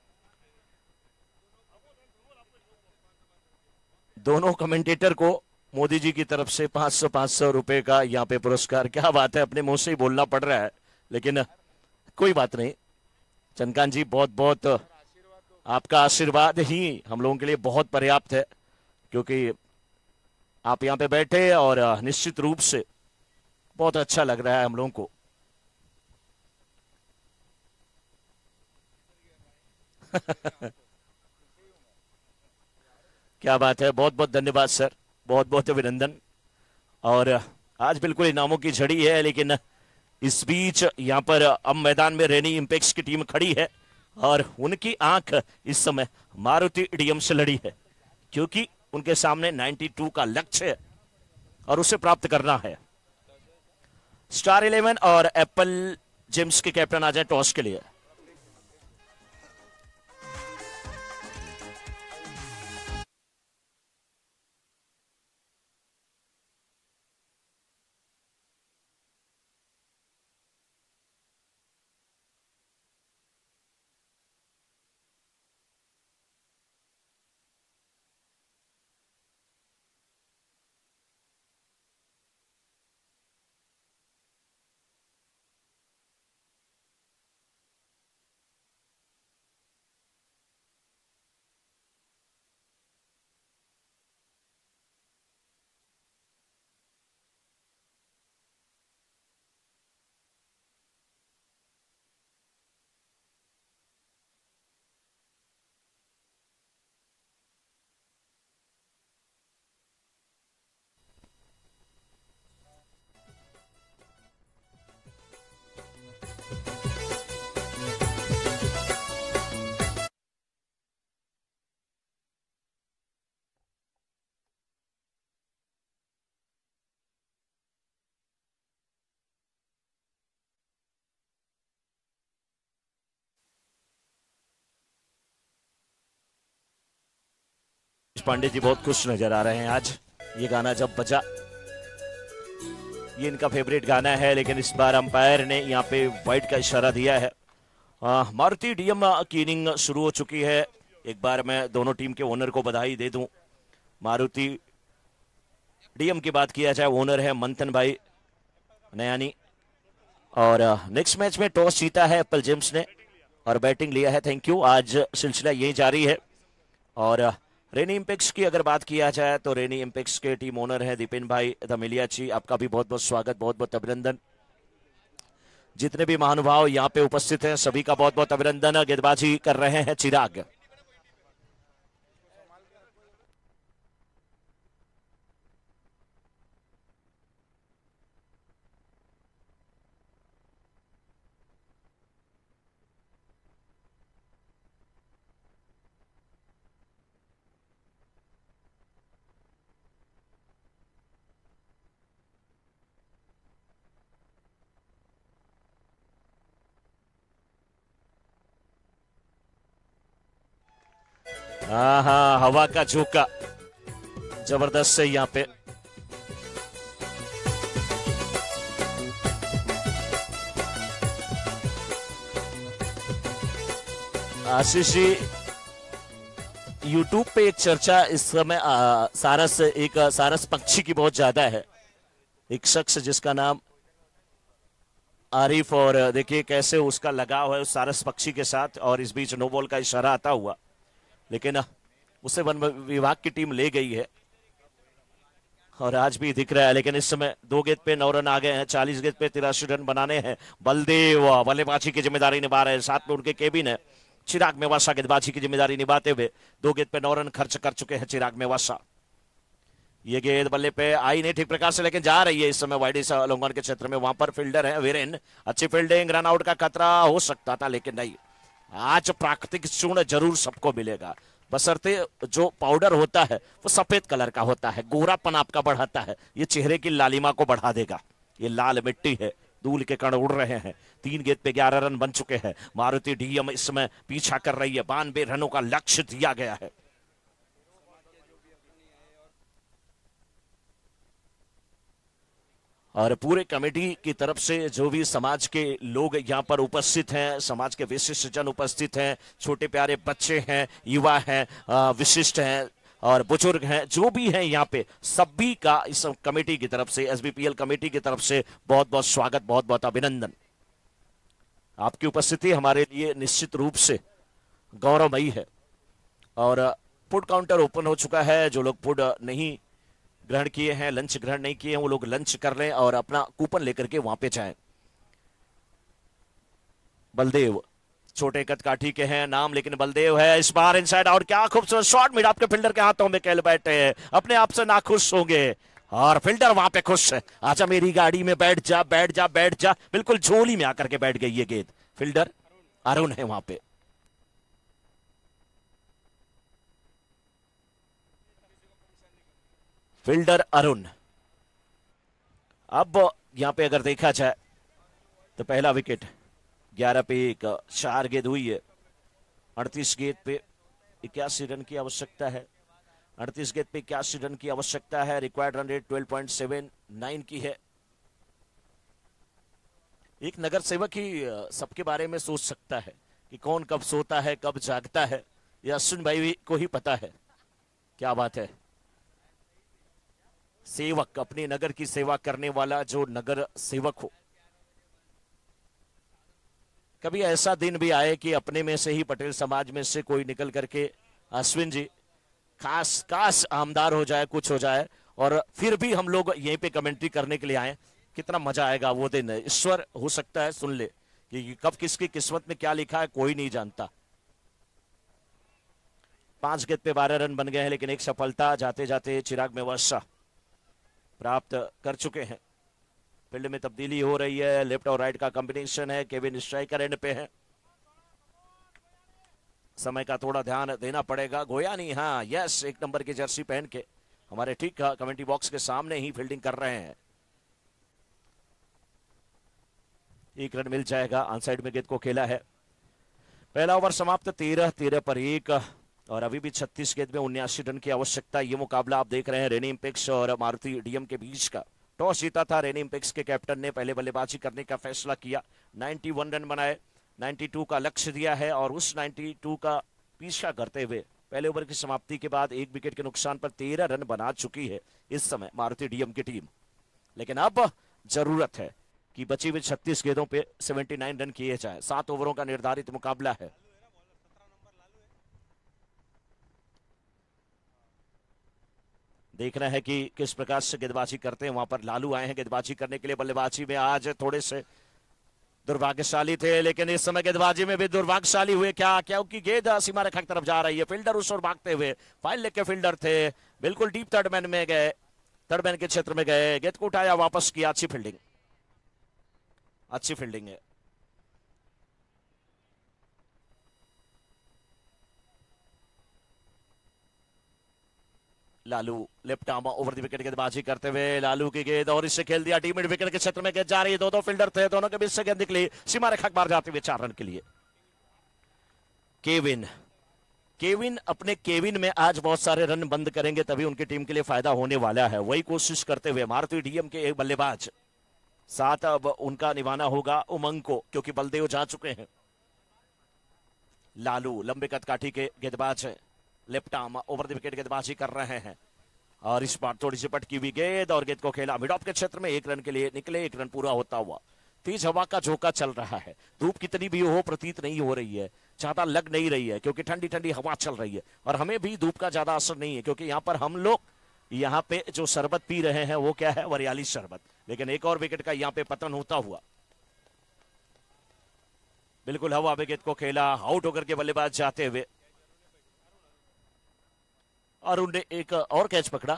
दोनों कमेंटेटर को मोदी जी की तरफ से 500 रुपए का यहाँ पे पुरस्कार। क्या बात है, अपने मुंह से ही बोलना पड़ रहा है, लेकिन कोई बात नहीं। चंद्रकांत जी बहुत बहुत आपका आशीर्वाद ही हम लोगों के लिए बहुत पर्याप्त है, क्योंकि आप यहाँ पे बैठे और निश्चित रूप से बहुत अच्छा लग रहा है हम लोगों को। क्या बात है, बहुत बहुत धन्यवाद सर, बहुत बहुत अभिनंदन। और आज बिल्कुल इनामों की झड़ी है, लेकिन इस बीच यहाँ पर अब मैदान में रेनी इंपेक्स की टीम खड़ी है और उनकी आंख इस समय मारुति डीएम से लड़ी है, क्योंकि उनके सामने 92 का लक्ष्य है और उसे प्राप्त करना है। स्टार 11 और एप्पल जिम्स के कैप्टन आ जाए टॉस के लिए। पांडे जी बहुत खुश नजर आ रहे हैं आज। ये गाना जब बजा, ये इनका फेवरेट गाना है, लेकिन इस बार अंपायर ने यहाँ पे वाइड का इशारा दिया है। मारुति डीएम की इनिंग शुरू हो चुकी है। एक बार मैं दोनों टीम के ओनर को बधाई दे दूं। मारुति डीएम की बात किया जाए, ओनर है मंथन भाई नयानी, और नेक्स्ट मैच में टॉस जीता है एप्पल जेम्स ने और बैटिंग लिया है। Thank you. आज सिलसिला यही जारी है। और रेनी इंपेक्स की अगर बात किया जाए तो रेनी इंपेक्स के टीम ओनर हैं दीपेन भाई धमिलिया जी, आपका भी बहुत बहुत स्वागत, बहुत बहुत अभिनंदन। जितने भी महानुभाव यहाँ पे उपस्थित हैं सभी का बहुत बहुत अभिनंदन। गेंदबाजी कर रहे हैं चिराग। हाँ, हवा का झोंका जबरदस्त है यहाँ पे। आशीष जी, यूट्यूब पे एक चर्चा इस समय सारस पक्षी की बहुत ज्यादा है। एक शख्स जिसका नाम आरिफ, और देखिए कैसे उसका लगाव है उस सारस पक्षी के साथ, और इस बीच नो बॉल का इशारा आता हुआ, लेकिन उसे वन विभाग की टीम ले गई है और आज भी दिख रहा है। लेकिन इस समय 2 गेंद पे 9 रन आ गए हैं। 40 गेंद पे 83 रन बनाने हैं। बलदेव बल्लेबाजी की जिम्मेदारी निभा रहे हैं, साथ में उनके केबिन है चिराग मेवासा गेंदबाजी की जिम्मेदारी निभाते हुए। 2 गेंद पे 9 रन खर्च कर चुके हैं चिराग मेवासा। ये गेंद बल्ले पे आई नहीं ठीक प्रकार से, लेकिन जा रही है इस समय वाइड लोंगन के क्षेत्र में। वहां पर फील्डर है वीरेन, अच्छी फील्डिंग, रन आउट का खतरा हो सकता था लेकिन नहीं। आज प्राकृतिक चूर्ण जरूर सबको मिलेगा, बशर्ते जो पाउडर होता है वो सफेद कलर का होता है, गोरापन आपका बढ़ाता है, ये चेहरे की लालिमा को बढ़ा देगा। ये लाल मिट्टी है, धूल के कण उड़ रहे हैं। 3 गेंद पे 11 रन बन चुके हैं। मारुति डीएम इस समय पीछा कर रही है, 92 रनों का लक्ष्य दिया गया है। और पूरे कमेटी की तरफ से जो भी समाज के लोग यहाँ पर उपस्थित हैं, समाज के विशिष्ट जन उपस्थित हैं, छोटे प्यारे बच्चे हैं, युवा हैं, विशिष्ट हैं और बुजुर्ग हैं, जो भी हैं यहाँ पे, सभी का इस कमेटी की तरफ से, एसबीपीएल कमेटी की तरफ से बहुत बहुत स्वागत, बहुत बहुत अभिनंदन। आपकी उपस्थिति हमारे लिए निश्चित रूप से गौरवमयी है। और फूड काउंटर ओपन हो चुका है। जो लोग फूड नहीं ग्रहण किए हैं, लंच ग्रहण नहीं किए हैं, वो लोग लंच कर लें और अपना कूपन लेकर के वहां पे जाएं। बलदेव छोटे कद काठी के हैं नाम, लेकिन बलदेव है इस बार इनसाइड आउट। क्या खूबसूरत शॉट, मिड आपके फील्डर के हाथों में खेल बैठे हैं, अपने आप से नाखुश होंगे और फील्डर वहां पे खुश है। आजा मेरी गाड़ी में बैठ जा, बैठ जा, बैठ जा। बिल्कुल झोली में आकर के बैठ गई ये गेंद। फील्डर अरुण है वहां पे। फील्डर अरुण। अब यहां पे अगर देखा जाए तो पहला विकेट 11 पे 1, 4 गेंद हुई है। 38 गेंद पे 81 रन की आवश्यकता है। 38 गेंद पे 81 रन की आवश्यकता है। रिक्वायर्ड रन रेट 12.79 की है। एक नगर सेवक ही सबके बारे में सोच सकता है कि कौन कब सोता है, कब जागता है। ये अश्विन भाई को ही पता है। क्या बात है। सेवक, अपने नगर की सेवा करने वाला जो नगर सेवक हो। कभी ऐसा दिन भी आए कि अपने में से ही पटेल समाज में से कोई निकल करके अश्विन जी काश आमदार हो जाए, कुछ हो जाए, और फिर भी हम लोग यहीं पे कमेंट्री करने के लिए आए। कितना मजा आएगा वो दिन। ईश्वर हो सकता है सुन ले कि कब किसकी किस्मत में क्या लिखा है कोई नहीं जानता। 5 गेंद पे 12 रन बन गए हैं, लेकिन एक सफलता जाते जाते चिराग मेवासा प्राप्त कर चुके हैं। फील्ड में तब्दीली हो रही है, लेफ्ट और राइट का कॉम्बिनेशन है। केविन स्ट्राइकर एंड पे है। समय का थोड़ा ध्यान देना पड़ेगा। गोया नहीं, हाँ यस, 1 नंबर की जर्सी पहन के हमारे ठीक कमेंट्री बॉक्स के सामने ही फील्डिंग कर रहे हैं। 1 रन मिल जाएगा। ऑनसाइड में गेंद को खेला है। पहला ओवर समाप्त। 13 पर 1 और अभी भी 36 गेंद में 79 रन की आवश्यकता। ये मुकाबला आप देख रहे हैं रेनी इंपेक्स और मारुति डीएम के बीच का। टॉस जीता था रेनी इंपेक्स के कैप्टन ने, पहले बल्लेबाजी करने का फैसला किया। 91 रन बनाए, 92 का लक्ष्य दिया है और उस 92 का पीछा करते हुए पहले ओवर की समाप्ति के बाद 1 विकेट के नुकसान पर 13 रन बना चुकी है इस समय मारुति डीएम की टीम। लेकिन अब जरूरत है कि बची हुई 36 गेंदों पे 79 रन किए जाए। 7 ओवरों का निर्धारित मुकाबला है। देखना है कि किस प्रकार से गेंदबाजी करते हैं। वहां पर लालू आए हैं गेंदबाजी करने के लिए। बल्लेबाजी में आज थोड़े से दुर्भाग्यशाली थे, लेकिन इस समय गेंदबाजी में भी दुर्भाग्यशाली हुए। क्या क्योंकि गेंद सीमा रेखा की तरफ जा रही है। फील्डर उस ओर भागते हुए, फाइल लेके फील्डर थे, बिल्कुल डीप थर्ड मैन में गए, थर्ड मैन के क्षेत्र में गए, गेंद को उठाया, वापस किया। अच्छी फील्डिंग, अच्छी फील्डिंग है। Lalu left arm over the wicket गेंदबाजी करते हुए, लालू की गेंद और इससे खेल दिया डी मिड विकेट के क्षेत्र में गेंद जा रही है। दो फील्डर थे, दोनों के बीच से गेंद निकली, सीमा रेखा के बाहर जाते हुए 4 रन के लिए। केविन अपने केविन में आज बहुत सारे रन बंद करेंगे, तभी उनकी टीम के लिए फायदा होने वाला है। वही कोशिश करते हुए मारुति डीएम के एक बल्लेबाज साथ अब उनका निभाना होगा उमंग को, क्योंकि बलदेव जा चुके हैं। लालू लंबे कद काठी के गेंदबाज है, left arm over the wicket गेंदबाजी कर रहे हैं और इस बार थोड़ी सी पटकी हुई गेंद और गेंद को खेला मिड ऑफ के क्षेत्र में। 1 रन के लिए निकले, 1 रन पूरा होता हुआ। तेज हवा का झोंका चल रहा है। धूप कितनी भी हो प्रतीत नहीं हो रही है, ज्यादा लग नहीं रही है, क्योंकि ठंडी ठंडी हवा चल रही है और हमें भी धूप का ज्यादा असर नहीं है, क्योंकि यहाँ पर हम लोग यहाँ पे जो शरबत पी रहे हैं वो क्या है, वरियाली शरबत। लेकिन एक और विकेट का यहाँ पे पतन होता हुआ, बिल्कुल हवा में गेंद को खेला, आउट होकर के बल्लेबाज जाते हुए और उन्होंने एक और कैच पकड़ा।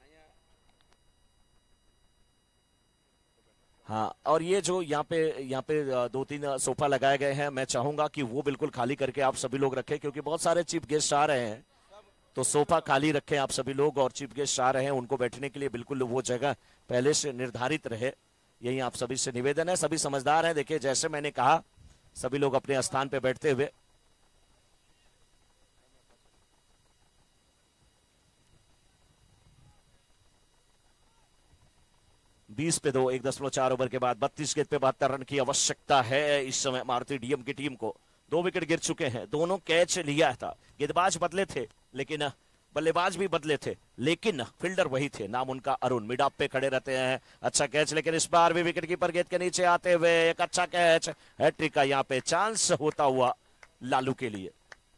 हाँ, और ये जो यहाँ पे 2-3 सोफा लगाए गए हैं, मैं चाहूंगा कि वो बिल्कुल खाली करके आप सभी लोग रखें, क्योंकि बहुत सारे चीफ गेस्ट आ रहे हैं, तो सोफा खाली रखें आप सभी लोग। और चीफ गेस्ट आ रहे हैं, उनको बैठने के लिए बिल्कुल वो जगह पहले से निर्धारित रहे, यही आप सभी से निवेदन है। सभी समझदार हैं, देखिए जैसे मैंने कहा, सभी लोग अपने स्थान पे बैठते हुए। बीस पे 2, 1.4 ओवर के बाद 32 गेंद पे 72 रन की आवश्यकता है इस समय मारुति डीएम की टीम को। 2 विकेट गिर चुके हैं, दोनों कैच लिया था। गेंदबाज बदले थे, लेकिन बल्लेबाज भी बदले थे, लेकिन फील्डर वही थे। नाम उनका अरुण, मिड ऑफ पे खड़े रहते हैं। अच्छा कैच, लेकिन इस बार भी विकेट कीपर गेंद के नीचे आते हुए एक अच्छा कैच। हैट्रिक का यहाँ पे चांस होता हुआ लालू के लिए।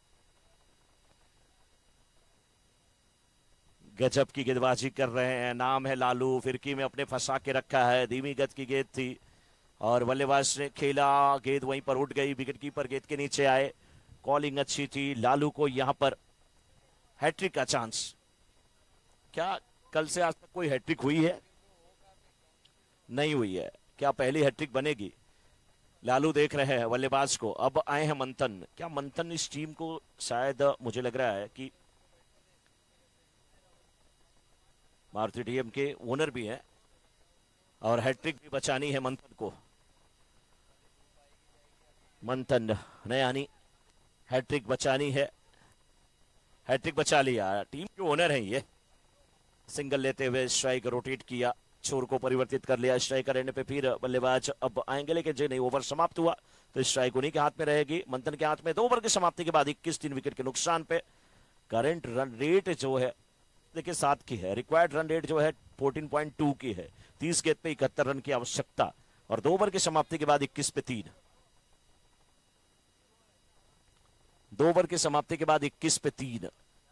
गजब की गेंदबाजी कर रहे हैं, नाम है लालू। फिरकी में अपने फंसा के रखा है, धीमी गति की गेंद थी और बल्लेबाज ने खेला, गेंद वहीं पर उठ गई, विकेट कीपर गेंद के नीचे आए। कॉलिंग अच्छी थी। लालू को यहां पर हैट्रिक का चांस। क्या कल से आज तक कोई हैट्रिक हुई है? नहीं हुई है। क्या पहली हैट्रिक बनेगी? लालू देख रहे हैं बल्लेबाज को। अब आए हैं मंथन। क्या मंथन इस टीम को शायद मुझे लग रहा है कि मारुति डीएम के ओनर भी हैं और हैट्रिक भी बचानी है मंथन को। मंथन नयानी हैट्रिक बचानी है, हैट्रिक बचा लिया। टीम के ओनर हैं ये। सिंगल लेते हुए स्ट्राइक रोटेट किया, छोर को परिवर्तित कर लिया। स्ट्राइक करने पे फिर बल्लेबाज अब आएंगे, लेकिन जो नहीं ओवर समाप्त हुआ तो स्ट्राइक उन्हीं के हाथ में रहेगी, मंथन के हाथ में। 2 ओवर की समाप्ति के बाद 21 3 विकेट के नुकसान पे करंट रन रेट जो है देखिए 7 की है। रिक्वायर्ड रन रेट जो है 14.2 की है। 30 गेंद पे 71 रन की आवश्यकता और 2 ओवर की समाप्ति के बाद 21 पे 3। 2 ओवर की समाप्ति के बाद 21 पे 3।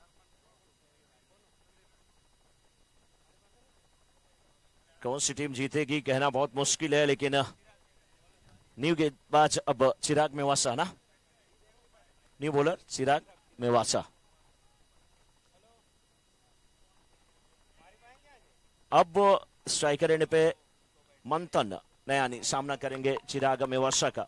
कौन सी टीम जीतेगी कहना बहुत मुश्किल है, लेकिन न्यू गेंदबाज अब चिराग मेवासा ना, न्यू बॉलर चिराग मेवासा। अब स्ट्राइकर एंड पे मंथन नयानी सामना करेंगे चिराग मेवासा का।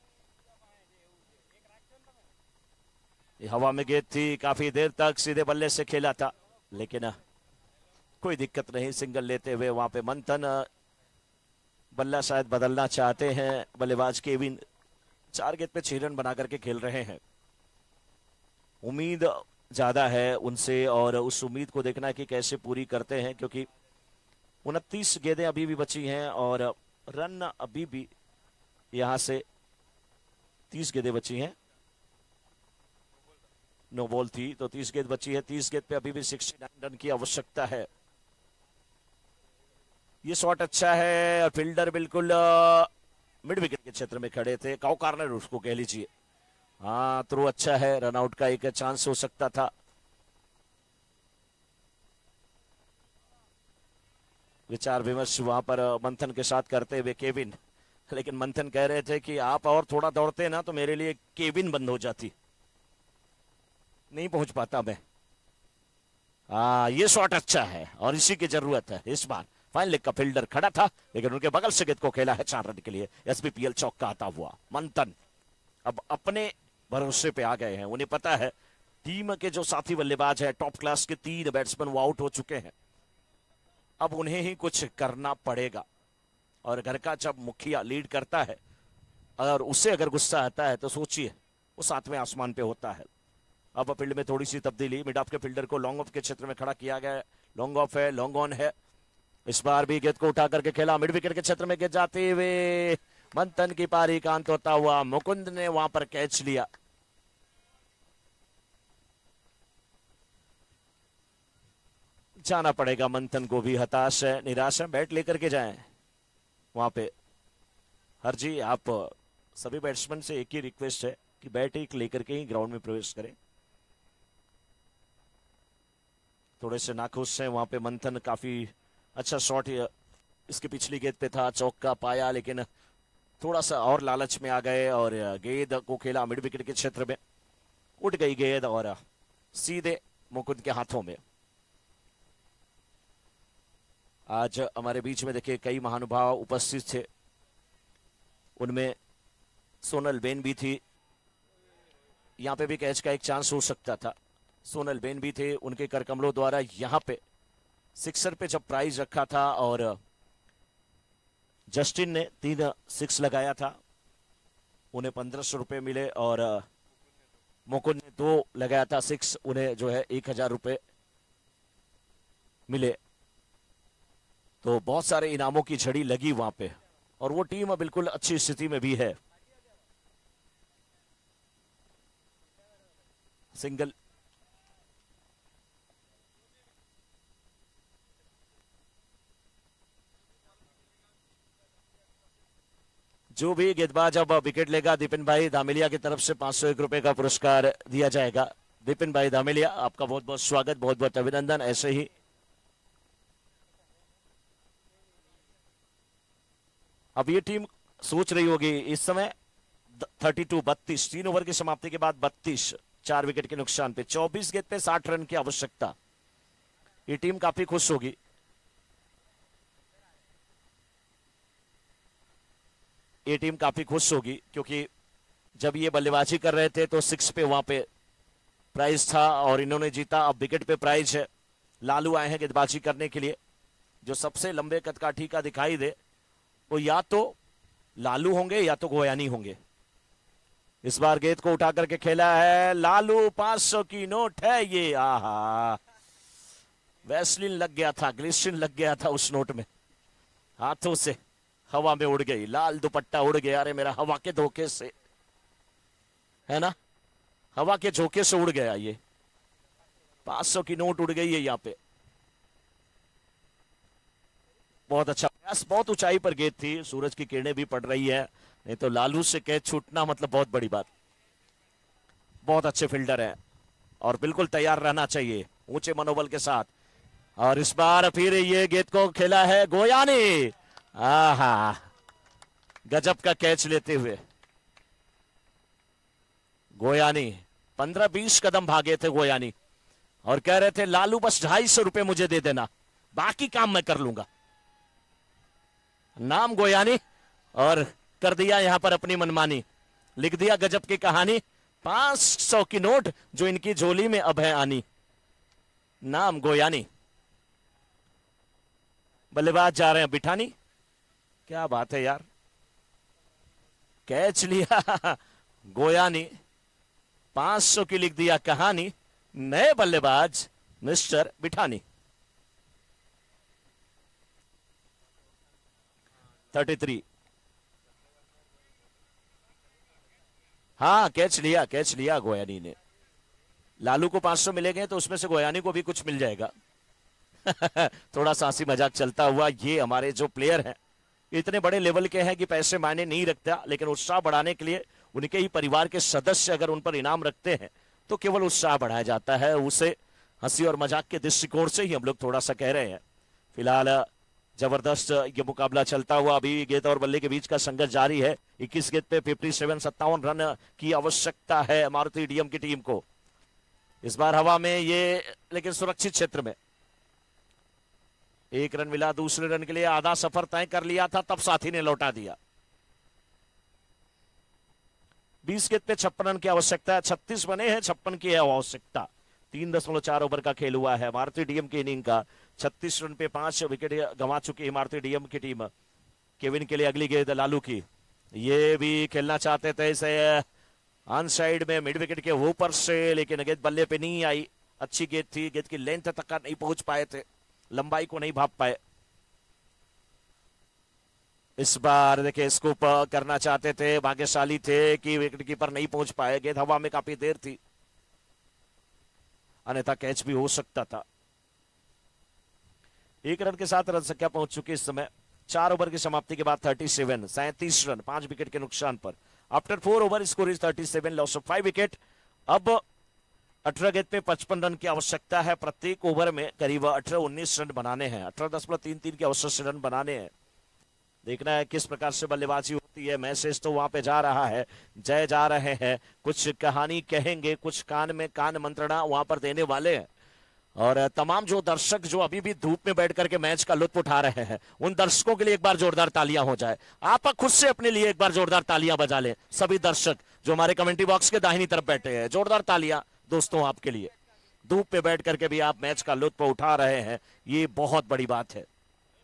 हवा में गेंद थी, काफी देर तक सीधे बल्ले से खेला था, लेकिन कोई दिक्कत नहीं। सिंगल लेते हुए वहां पे मंथन बल्ला शायद बदलना चाहते हैं। बल्लेबाज केविन 4 गेंद पे 6 रन बना करके खेल रहे हैं। उम्मीद ज्यादा है उनसे, और उस उम्मीद को देखना है कि कैसे पूरी करते हैं, क्योंकि 29 गेंदें अभी भी बची हैं और रन अभी भी यहां से 30 गेंदें बची हैं। नो बॉल थी तो 30 गेंद बची है। 30 गेंद पे अभी भी 69 रन की आवश्यकता है। ये शॉट अच्छा है और फील्डर बिल्कुल मिड विकेट के क्षेत्र में खड़े थे, काउ कार्नर उसको कह लीजिए। हाँ, थ्रो अच्छा है, रनआउट का एक चांस हो सकता था। विचार विमर्श वहां पर मंथन के साथ करते हुए केविन, लेकिन मंथन कह रहे थे कि आप और थोड़ा दौड़ते ना तो मेरे लिए केविन बंद हो जाती, नहीं पहुंच पाता मैं। ये शॉट अच्छा है और इसी की जरूरत है इस बार। फाइन लेग का फील्डर खड़ा था, लेकिन उनके बगल से गेंद को खेला है 4 रन के लिए। एसबीपीएल चौका आता हुआ मंथन अब अपने भरोसे पे आ गए हैं। उन्हें पता है टीम के जो साथी बल्लेबाज है, टॉप क्लास के 3 बैट्समैन वो आउट हो चुके हैं, अब उन्हें ही कुछ करना पड़ेगा। और घर का जब मुखिया लीड करता है और उससे अगर गुस्सा आता है तो सोचिए वो 7वें आसमान पे होता है। अब फील्ड में थोड़ी सी तब्दीली, मिड ऑफ के फील्डर को लॉन्ग ऑफ के क्षेत्र में खड़ा किया गया है। लॉन्ग ऑफ है, लॉन्ग ऑन है। इस बार भी गेंद को उठा करके खेला, मिड विकेट के क्षेत्र में गेंद जाते हुए मंथन की पारी का अंत होता हुआ मुकुंद ने वहां पर कैच लिया। जाना पड़ेगा मंथन को भी, हताश है, निराश है। बैट लेकर के जाएं वहां पे। हर जी आप सभी बैट्समैन से एक ही रिक्वेस्ट है कि बैट एक लेकर के ही ग्राउंड में प्रवेश करें। थोड़े से नाखुश हैं वहां पे मंथन। काफी अच्छा शॉट इसके पिछली गेंद पे था, चौका पाया, लेकिन थोड़ा सा और लालच में आ गए और गेंद को खेला मिड विकेट के क्षेत्र में। उठ गई गेंद और सीधे मुकुंद के हाथों में। आज हमारे बीच में देखिए कई महानुभाव उपस्थित थे, उनमें सोनल बेन भी थी। यहां पे भी कैच का एक चांस हो सकता था। सोनल बेन भी थे, उनके करकमलों द्वारा यहां पे सिक्सर पे जब प्राइज रखा था और जस्टिन ने 3 6 लगाया था, उन्हें 1500 रुपए मिले, और मुकुंद ने 2 लगाया था 6, उन्हें जो है 1000 रुपए मिले। तो बहुत सारे इनामों की झड़ी लगी वहां पे और वो टीम बिल्कुल अच्छी स्थिति में भी है। सिंगल जो भी गेंदबाज अब विकेट लेगा, दीपिन भाई धामेलिया की तरफ से 501 रुपए का पुरस्कार दिया जाएगा। दीपिन भाई धामेलिया, आपका बहुत बहुत स्वागत, बहुत बहुत अभिनंदन। ऐसे ही अब ये टीम सोच रही होगी इस समय 32 3 ओवर की समाप्ति के बाद 32, 4 विकेट के नुकसान पे 24 गेंद पे 60 रन की आवश्यकता। ये टीम काफी खुश होगी। ये टीम काफी खुश होगी क्योंकि जब ये बल्लेबाजी कर रहे थे तो 6 पे वहां पे प्राइज था और इन्होंने जीता। अब विकेट पे प्राइज है। लालू आए हैं गेंदबाजी करने के लिए। जो सबसे लंबे कदकाठी का दिखाई दे वो या तो लालू होंगे या तो गोयानी होंगे। इस बार गेंद को उठा करके खेला है लालू, 500 की नोट है ये। आहा, वैसलीन लग गया था, ग्लिसरीन लग गया था उस नोट में, हाथों से हवा में उड़ गई। लाल दुपट्टा उड़ गया। अरे मेरा हवा के धोखे से, है ना, हवा के झोंके से उड़ गया ये। 500 की नोट उड़ गई है यहाँ पे। बहुत अच्छा प्रयास, बहुत ऊंचाई पर गेंद थी, सूरज की किरणें भी पड़ रही है, नहीं तो लालू से कैच छूटना मतलब बहुत बड़ी बात। बहुत अच्छे फील्डर हैं और बिल्कुल तैयार रहना चाहिए ऊंचे मनोबल के साथ। और इस बार फिर ये गेंद को खेला है गोयानी। आहा, गजब का कैच लेते हुए गोयानी 15-20 कदम भागे थे गोयानी और कह रहे थे लालू बस 250 रुपए मुझे दे देना, बाकी काम मैं कर लूंगा। नाम गोयानी और कर दिया यहां पर अपनी मनमानी, लिख दिया गजब की कहानी। 500 की नोट जो इनकी झोली में अब है आनी। नाम गोयानी। बल्लेबाज जा रहे हैं बिठानी। क्या बात है यार, कैच लिया गोयानी, 500 की लिख दिया कहानी नए बल्लेबाज मिस्टर बिठानी। 33। हाँ, कैच लिया गोयानी ने। लालू को 500 मिलेंगे तो उसमें से गोयानी को भी कुछ मिल जाएगा। थोड़ा सा हंसी मजाक चलता हुआ, ये हमारे जो प्लेयर हैं इतने बड़े लेवल के हैं कि पैसे मायने नहीं रखता, लेकिन उत्साह बढ़ाने के लिए उनके ही परिवार के सदस्य अगर उन पर इनाम रखते हैं तो केवल उत्साह बढ़ाया जाता है। उसे हंसी और मजाक के दृष्टिकोण से ही हम लोग थोड़ा सा कह रहे हैं। फिलहाल जबरदस्त ये मुकाबला चलता हुआ अभी गेंद और बल्ले के बीच का संघर्ष जारी है। 21 गेंद पे 57 रन की आवश्यकता है मारुति डीएम की टीम को। इस बार हवा में ये, लेकिन सुरक्षित क्षेत्र में 1 रन मिला। दूसरे रन के लिए आधा सफर तय कर लिया था, तब साथी ने लौटा दिया। 20 गेंद पे 56 रन की आवश्यकता है। 36 बने हैं, 56 की है आवश्यकता। 3.4 ओवर का खेल हुआ है मारुति डीएम की इनिंग का। 36 रन पे 5 विकेट गंवा चुकी है मारुति डीएम की टीम। केविन के लिए अगली गेंद लालू की, ये भी खेलना चाहते थे इसे ऑन साइड में मिड विकेट के ऊपर से, लेकिन गेंद बल्ले पे नहीं आई। अच्छी गेंद थी, गेंद की लेंथ तक नहीं पहुंच पाए थे, लंबाई को नहीं भाप पाए। इस बार देखिए स्कूप करना चाहते थे, भाग्यशाली थे कि विकेट कीपर नहीं पहुंच पाए। गेंद हवा में काफी देर थी, अन्यथा कैच भी हो सकता था। 1 रन के साथ रन संख्या पहुंच चुकी इस समय। 4 ओवर की समाप्ति के बाद 37 रन 5 विकेट के नुकसान पर। After 4 over score is 37, loss of 5 wicket. अब 18 गेंद पे 55 रन की आवश्यकता है। प्रत्येक ओवर में करीब 18-19 रन बनाने हैं। 18.33 के अवसर से रन बनाने हैं। देखना है किस प्रकार से बल्लेबाजी होती है। मैसेज तो वहां पे जा रहा है, जय जा रहे हैं, कुछ कहानी कहेंगे, कुछ कान में कान मंत्रणा वहां पर देने वाले हैं। और तमाम जो दर्शक जो अभी भी धूप में बैठ करके मैच का लुत्फ उठा रहे हैं, उन दर्शकों के लिए एक बार जोरदार तालियां हो जाए। आप खुद से अपने लिए एक बार जोरदार तालियां बजा लें। सभी दर्शक जो हमारे कमेंट्री बॉक्स के दाहिनी तरफ बैठे हैं, जोरदार तालियां दोस्तों आपके लिए। धूप पे बैठ करके भी आप मैच का लुत्फ उठा रहे हैं, ये बहुत बड़ी बात है।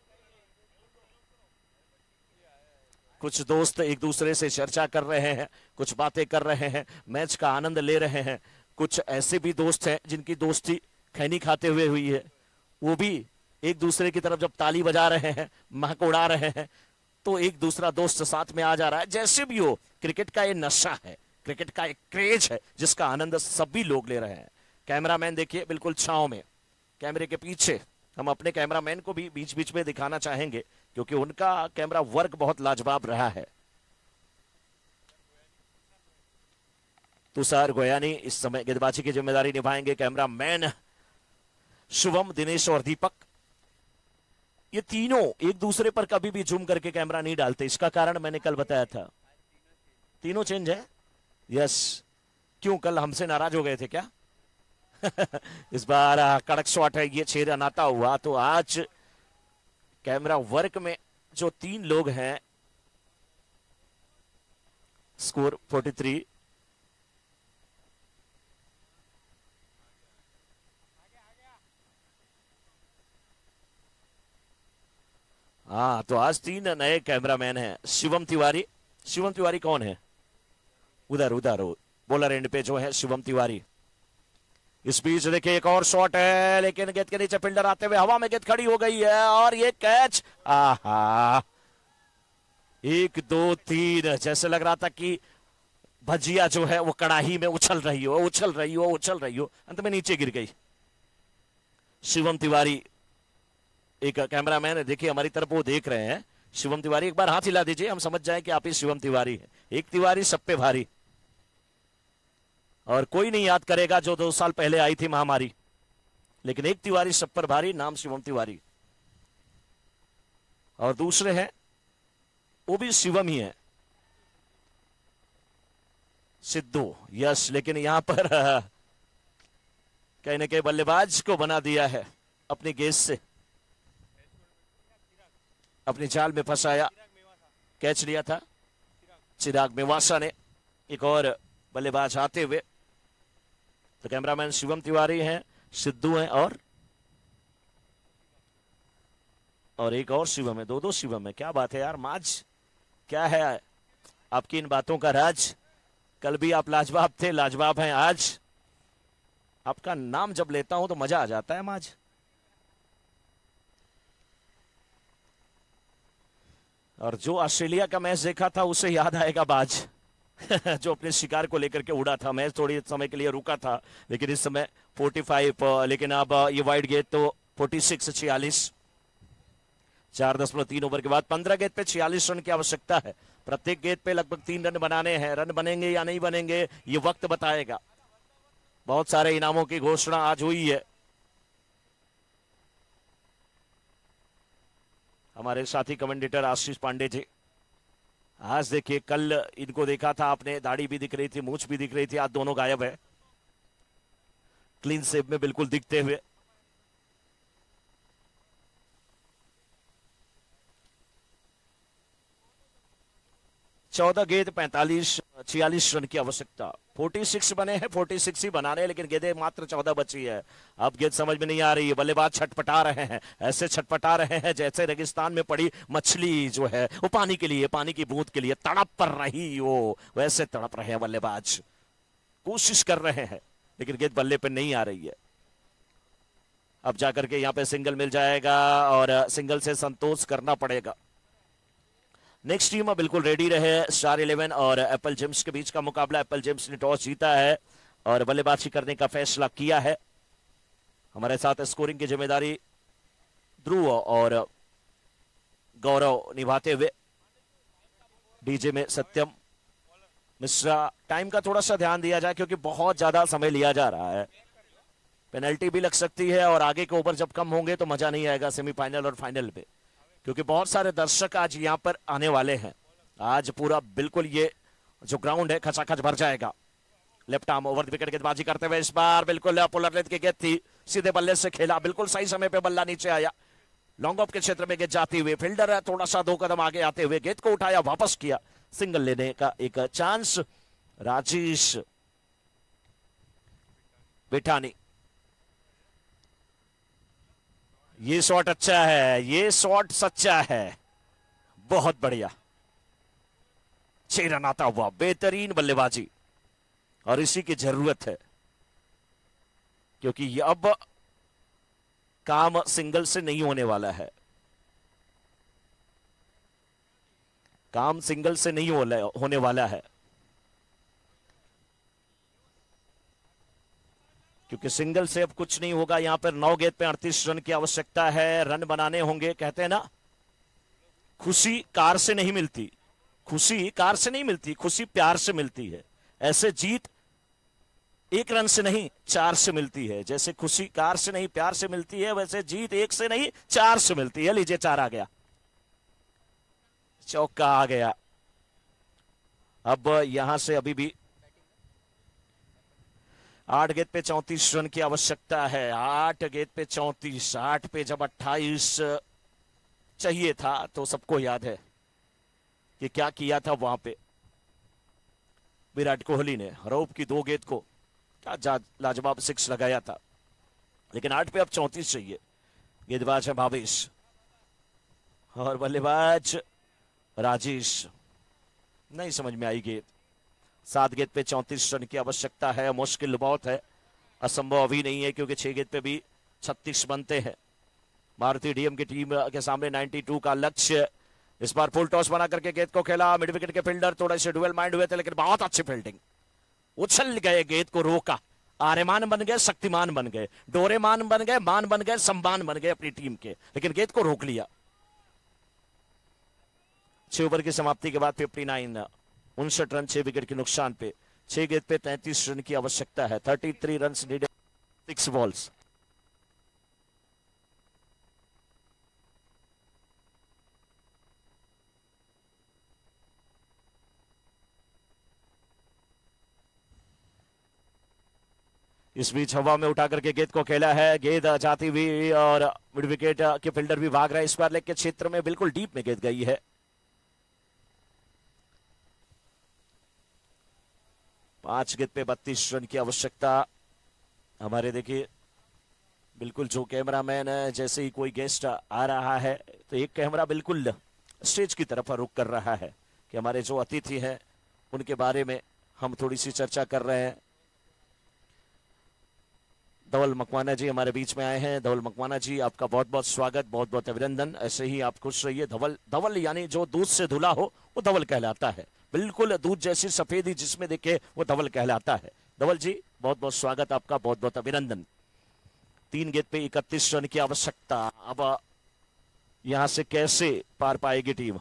कुछ दोस्त एक दूसरे से चर्चा कर रहे हैं, कुछ बातें कर रहे हैं, मैच का आनंद ले रहे हैं। कुछ ऐसे भी दोस्त हैं जिनकी दोस्ती खैनी खाते हुए हुई है, वो भी एक दूसरे की तरफ जब ताली बजा रहे हैं, महक उड़ा रहे हैं, तो एक दूसरा दोस्त साथ में आ जा रहा है। जैसे भी हो, क्रिकेट का ये नशा है, क्रिकेट का एक क्रेज है जिसका आनंद सभी लोग ले रहे हैं। कैमरामैन देखिए बिल्कुल छांव में, कैमरे के पीछे। हम अपने कैमरामैन को भी बीच बीच में दिखाना चाहेंगे क्योंकि उनका कैमरा वर्क बहुत लाजवाब रहा है। तुषार गोयानी इस समय गेंदबाजी की जिम्मेदारी निभाएंगे। कैमरामैन शुभम, दिनेश और दीपक, ये तीनों एक दूसरे पर कभी भी जूम करके कैमरा नहीं डालते। इसका कारण मैंने कल बताया था। तीनों चेंज है। यस, क्यों कल हमसे नाराज हो गए थे क्या? इस बार कड़क शॉट है, ये 6 रन आता हुआ। तो आज कैमरा वर्क में जो 3 लोग हैं, स्कोर 43। हाँ, तो आज 3 नए कैमरामैन हैं। शिवम तिवारी, शिवम तिवारी कौन है? उधर बॉलर एंड पे जो है शिवम तिवारी। इस बीच देखिए एक और शॉट है, लेकिन गेंद के नीचे फील्डर आते हुए हवा में गेंद खड़ी हो गई है और ये कैच। आहा, 1 2 3, जैसे लग रहा था कि भजिया जो है वो कड़ाही में उछल रही हो, अंत में नीचे गिर गई। शिवम तिवारी, एक कैमरामैन देखिए हमारी तरफ वो देख रहे हैं। शिवम तिवारी, एक बार हाथ हिला दीजिए, हम समझ जाए कि आप ही शिवम तिवारी हैं। एक तिवारी सब पे भारी, और कोई नहीं याद करेगा जो 2 साल पहले आई थी महामारी, लेकिन एक तिवारी सब पर भारी, नाम शिवम तिवारी। और दूसरे हैं वो भी शिवम ही है, सिद्धू। यस, लेकिन यहां पर कहीं ना कहीं बल्लेबाज को बना दिया है अपनी गेंद से, अपनी जाल में फंसाया। कैच लिया था चिराग मेवासा ने। एक और बल्लेबाज आते हुए, तो कैमरामैन शिवम तिवारी हैं, सिद्धू हैं और एक और शिवम है। 2 शिवम है। क्या बात है यार, माज क्या है आपकी इन बातों का राज? कल भी आप लाजवाब थे, लाजवाब हैं आज। आपका नाम जब लेता हूं तो मजा आ जाता है माज। और जो ऑस्ट्रेलिया का मैच देखा था उसे याद आएगा बाज जो अपने शिकार को लेकर के उड़ा था। मैच थोड़ी समय के लिए रुका था, लेकिन इस समय 45, लेकिन अब ये वाइड गेंद तो 46, 46। 4.3 ओवर के बाद 15 गेंद पे 46 रन की आवश्यकता है। प्रत्येक गेंद पे लगभग 3 रन बनाने हैं। रन बनेंगे या नहीं बनेंगे ये वक्त बताएगा। बहुत सारे इनामों की घोषणा आज हुई है। हमारे साथी कमेंटेटर आशीष पांडे जी, आज देखिए, कल इनको देखा था आपने, दाढ़ी भी दिख रही थी, मूंछ भी दिख रही थी, आज दोनों गायब है। क्लीन शेप में बिल्कुल दिखते हुए। चौदह गेंद 46 रन की आवश्यकता। 46 बने हैं, 46 ही बना रहे हैं, लेकिन गेंदें मात्र 14 बची है। अब गेंद समझ में नहीं आ रही है, बल्लेबाज छटपटा रहे हैं, ऐसे छटपटा रहे हैं जैसे रेगिस्तान में पड़ी मछली जो है वो पानी के लिए, पानी की बूंद के लिए तड़प पर रही हो, वैसे तड़प रहे हैं बल्लेबाज। कोशिश कर रहे हैं लेकिन गेंद बल्ले पे नहीं आ रही है। अब जाकर के यहाँ पे सिंगल मिल जाएगा और सिंगल से संतोष करना पड़ेगा। नेक्स्ट टीम बिल्कुल रेडी रहे। स्टार 11 और एप्पल जेम्स के बीच का मुकाबला। एप्पल जेम्स ने टॉस जीता है और बल्लेबाजी करने का फैसला किया है। हमारे साथ स्कोरिंग की जिम्मेदारी ध्रुव और गौरव निभाते हुए, डीजे में सत्यम मिश्रा। टाइम का थोड़ा सा ध्यान दिया जाए क्योंकि बहुत ज्यादा समय लिया जा रहा है। पेनल्टी भी लग सकती है और आगे के ओवर जब कम होंगे तो मजा नहीं आएगा सेमीफाइनल और फाइनल पे, क्योंकि बहुत सारे दर्शक आज यहां पर आने वाले हैं। आज पूरा बिल्कुल ये जो ग्राउंड है खचाखच भर जाएगा। Left arm over the wicket गेंदबाजी करते हुए इस बार बिल्कुल पोलर लेंथ की गेंद थी, सीधे बल्ले से खेला, बिल्कुल सही समय पे बल्ला नीचे आया। लॉन्ग ऑफ के क्षेत्र में गेंद जाती हुई, फील्डर है थोड़ा सा 2 कदम आगे आते हुए गेंद को उठाया, वापस किया, सिंगल लेने का एक चांस। राजेश बिठानी, ये शॉट अच्छा है, ये शॉट सच्चा है, बहुत बढ़िया। 6 रन आता हुआ, बेहतरीन बल्लेबाजी और इसी की जरूरत है क्योंकि ये अब काम सिंगल से नहीं होने वाला है। काम सिंगल से नहीं होने वाला है क्योंकि सिंगल से अब कुछ नहीं होगा। यहां पर 9 गेंद पे 38 रन की आवश्यकता है। रन बनाने होंगे। कहते हैं ना, खुशी कार से नहीं मिलती, खुशी कार से नहीं मिलती, खुशी प्यार से मिलती है। ऐसे जीत 1 रन से नहीं 4 से मिलती है। जैसे खुशी कार से नहीं प्यार से मिलती है, वैसे जीत 1 से नहीं 4 से मिलती है। लीजिए 4 आ गया, चौका आ गया। अब यहां से अभी भी 8 गेंद पे 34 रन की आवश्यकता है। 8 गेंद पे 34, 8 पे जब 28 चाहिए था तो सबको याद है कि क्या किया था वहां पे विराट कोहली ने। रऊफ की 2 गेंद को क्या लाजवाब 6 लगाया था, लेकिन 8 पे अब 34 चाहिए। गेंदबाज है भावेश और बल्लेबाज राजेश। नहीं समझ में आई गेंद। 7 गेंद पे 34 रन की आवश्यकता है। मुश्किल बहुत है, असंभव अभी नहीं है क्योंकि 6 गेंद पे भी 36 बनते हैं। भारतीय डीएम की टीम के सामने 92 का लक्ष्य। इस बार फुल टॉस बना करके गेंद को खेला। मिड विकेट के फील्डर थोड़े से डुअल माइंड हुए थे, लेकिन बहुत अच्छी फील्डिंग। उछल गए, गेंद को रोका। आर्यमान बन गए, शक्तिमान बन गए, डोरेमान बन गए, मान बन गए, सम्मान बन गए अपनी टीम के, लेकिन गेंद को रोक लिया। 6 ओवर की समाप्ति के बाद 59, 59 रन 6 विकेट के नुकसान पे। 6 गेंद पे 33 रन की आवश्यकता है। 33 रन नीडेड, 6 बॉल्स। इस बीच हवा में उठा करके गेंद को खेला है। गेंद जाती हुई और मिड विकेट के फील्डर भी भाग रहे हैं। इस बार लेग के क्षेत्र में बिल्कुल डीप में गेंद गई है। 5 गेंद पे 32 रन की आवश्यकता। हमारे देखिए बिल्कुल जो कैमरामैन है, जैसे ही कोई गेस्ट आ रहा है तो एक कैमरा बिल्कुल स्टेज की तरफ रुक कर रहा है कि हमारे जो अतिथि हैं उनके बारे में हम थोड़ी सी चर्चा कर रहे हैं। धवल मकवाना जी हमारे बीच में आए हैं। धवल मकवाना जी, आपका बहुत बहुत स्वागत, बहुत बहुत अभिनंदन। ऐसे ही आप खुश रहिए। धवल धवल यानी जो दूध से धुला हो वो धवल कहलाता है। बिल्कुल दूध जैसी सफेदी जिसमें दिखे वो धवल कहलाता है। धवल जी बहुत बहुत स्वागत आपका, बहुत बहुत अभिनंदन। 3 गेंद पे 31 रन की आवश्यकता। अब यहां से कैसे पार पाएगी टीम?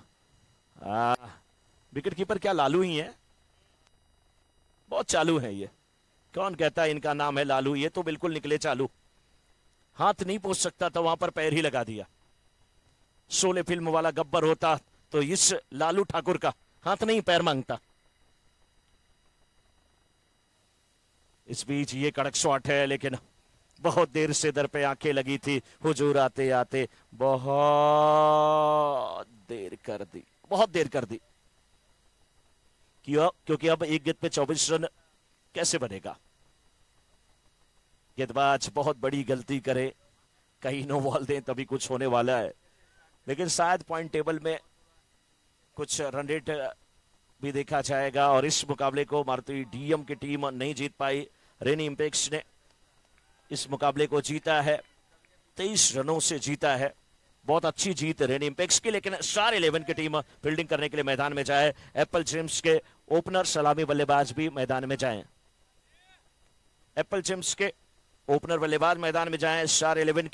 विकेट कीपर क्या लालू ही है? बहुत चालू है ये। कौन कहता है इनका नाम है लालू? ये तो बिल्कुल निकले चालू। हाथ नहीं पहुंच सकता था, वहां पर पैर ही लगा दिया। शोले फिल्म वाला गब्बर होता तो इस लालू ठाकुर का हाथ नहीं पैर मांगता। इस बीच ये कड़क शॉट है, लेकिन बहुत देर से दर पे आंखें लगी थी। हुजूर आते आते बहुत देर कर दी, बहुत देर कर दी। क्योंकि अब 1 गेंद पे 24 रन कैसे बनेगा? गेंदबाज बहुत बड़ी गलती करे, कहीं नो बॉल दें तभी कुछ होने वाला है। लेकिन शायद पॉइंट टेबल में कुछ रन रेट भी देखा जाएगा। और इस मुकाबले को मारुति डीएम की टीम नहीं जीत पाई। रेनी इंपेक्स ने इस मुकाबले को जीता है, 23 रनों से जीता है। बहुत अच्छी जीत रेनी इंपेक्स की। लेकिन स्टार 11 की टीम फील्डिंग करने के लिए मैदान में जाए। एप्पल जेम्स के ओपनर सलामी बल्लेबाज भी मैदान में जाएं। एप्पल जेम्स के ओपनर बल्लेबाज मैदान में जाएं। स्टार 11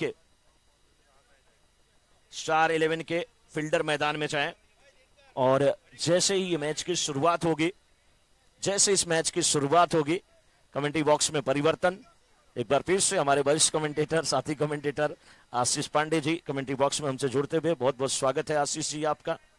के फील्डर मैदान में जाएं। और जैसे ही ये मैच की शुरुआत होगी, जैसे इस मैच की शुरुआत होगी, कमेंट्री बॉक्स में परिवर्तन। एक बार फिर से हमारे वरिष्ठ कमेंटेटर, साथी commentator Ashish Pandey ji commentary box में हमसे जुड़ते हुए, बहुत बहुत स्वागत है आशीष जी आपका।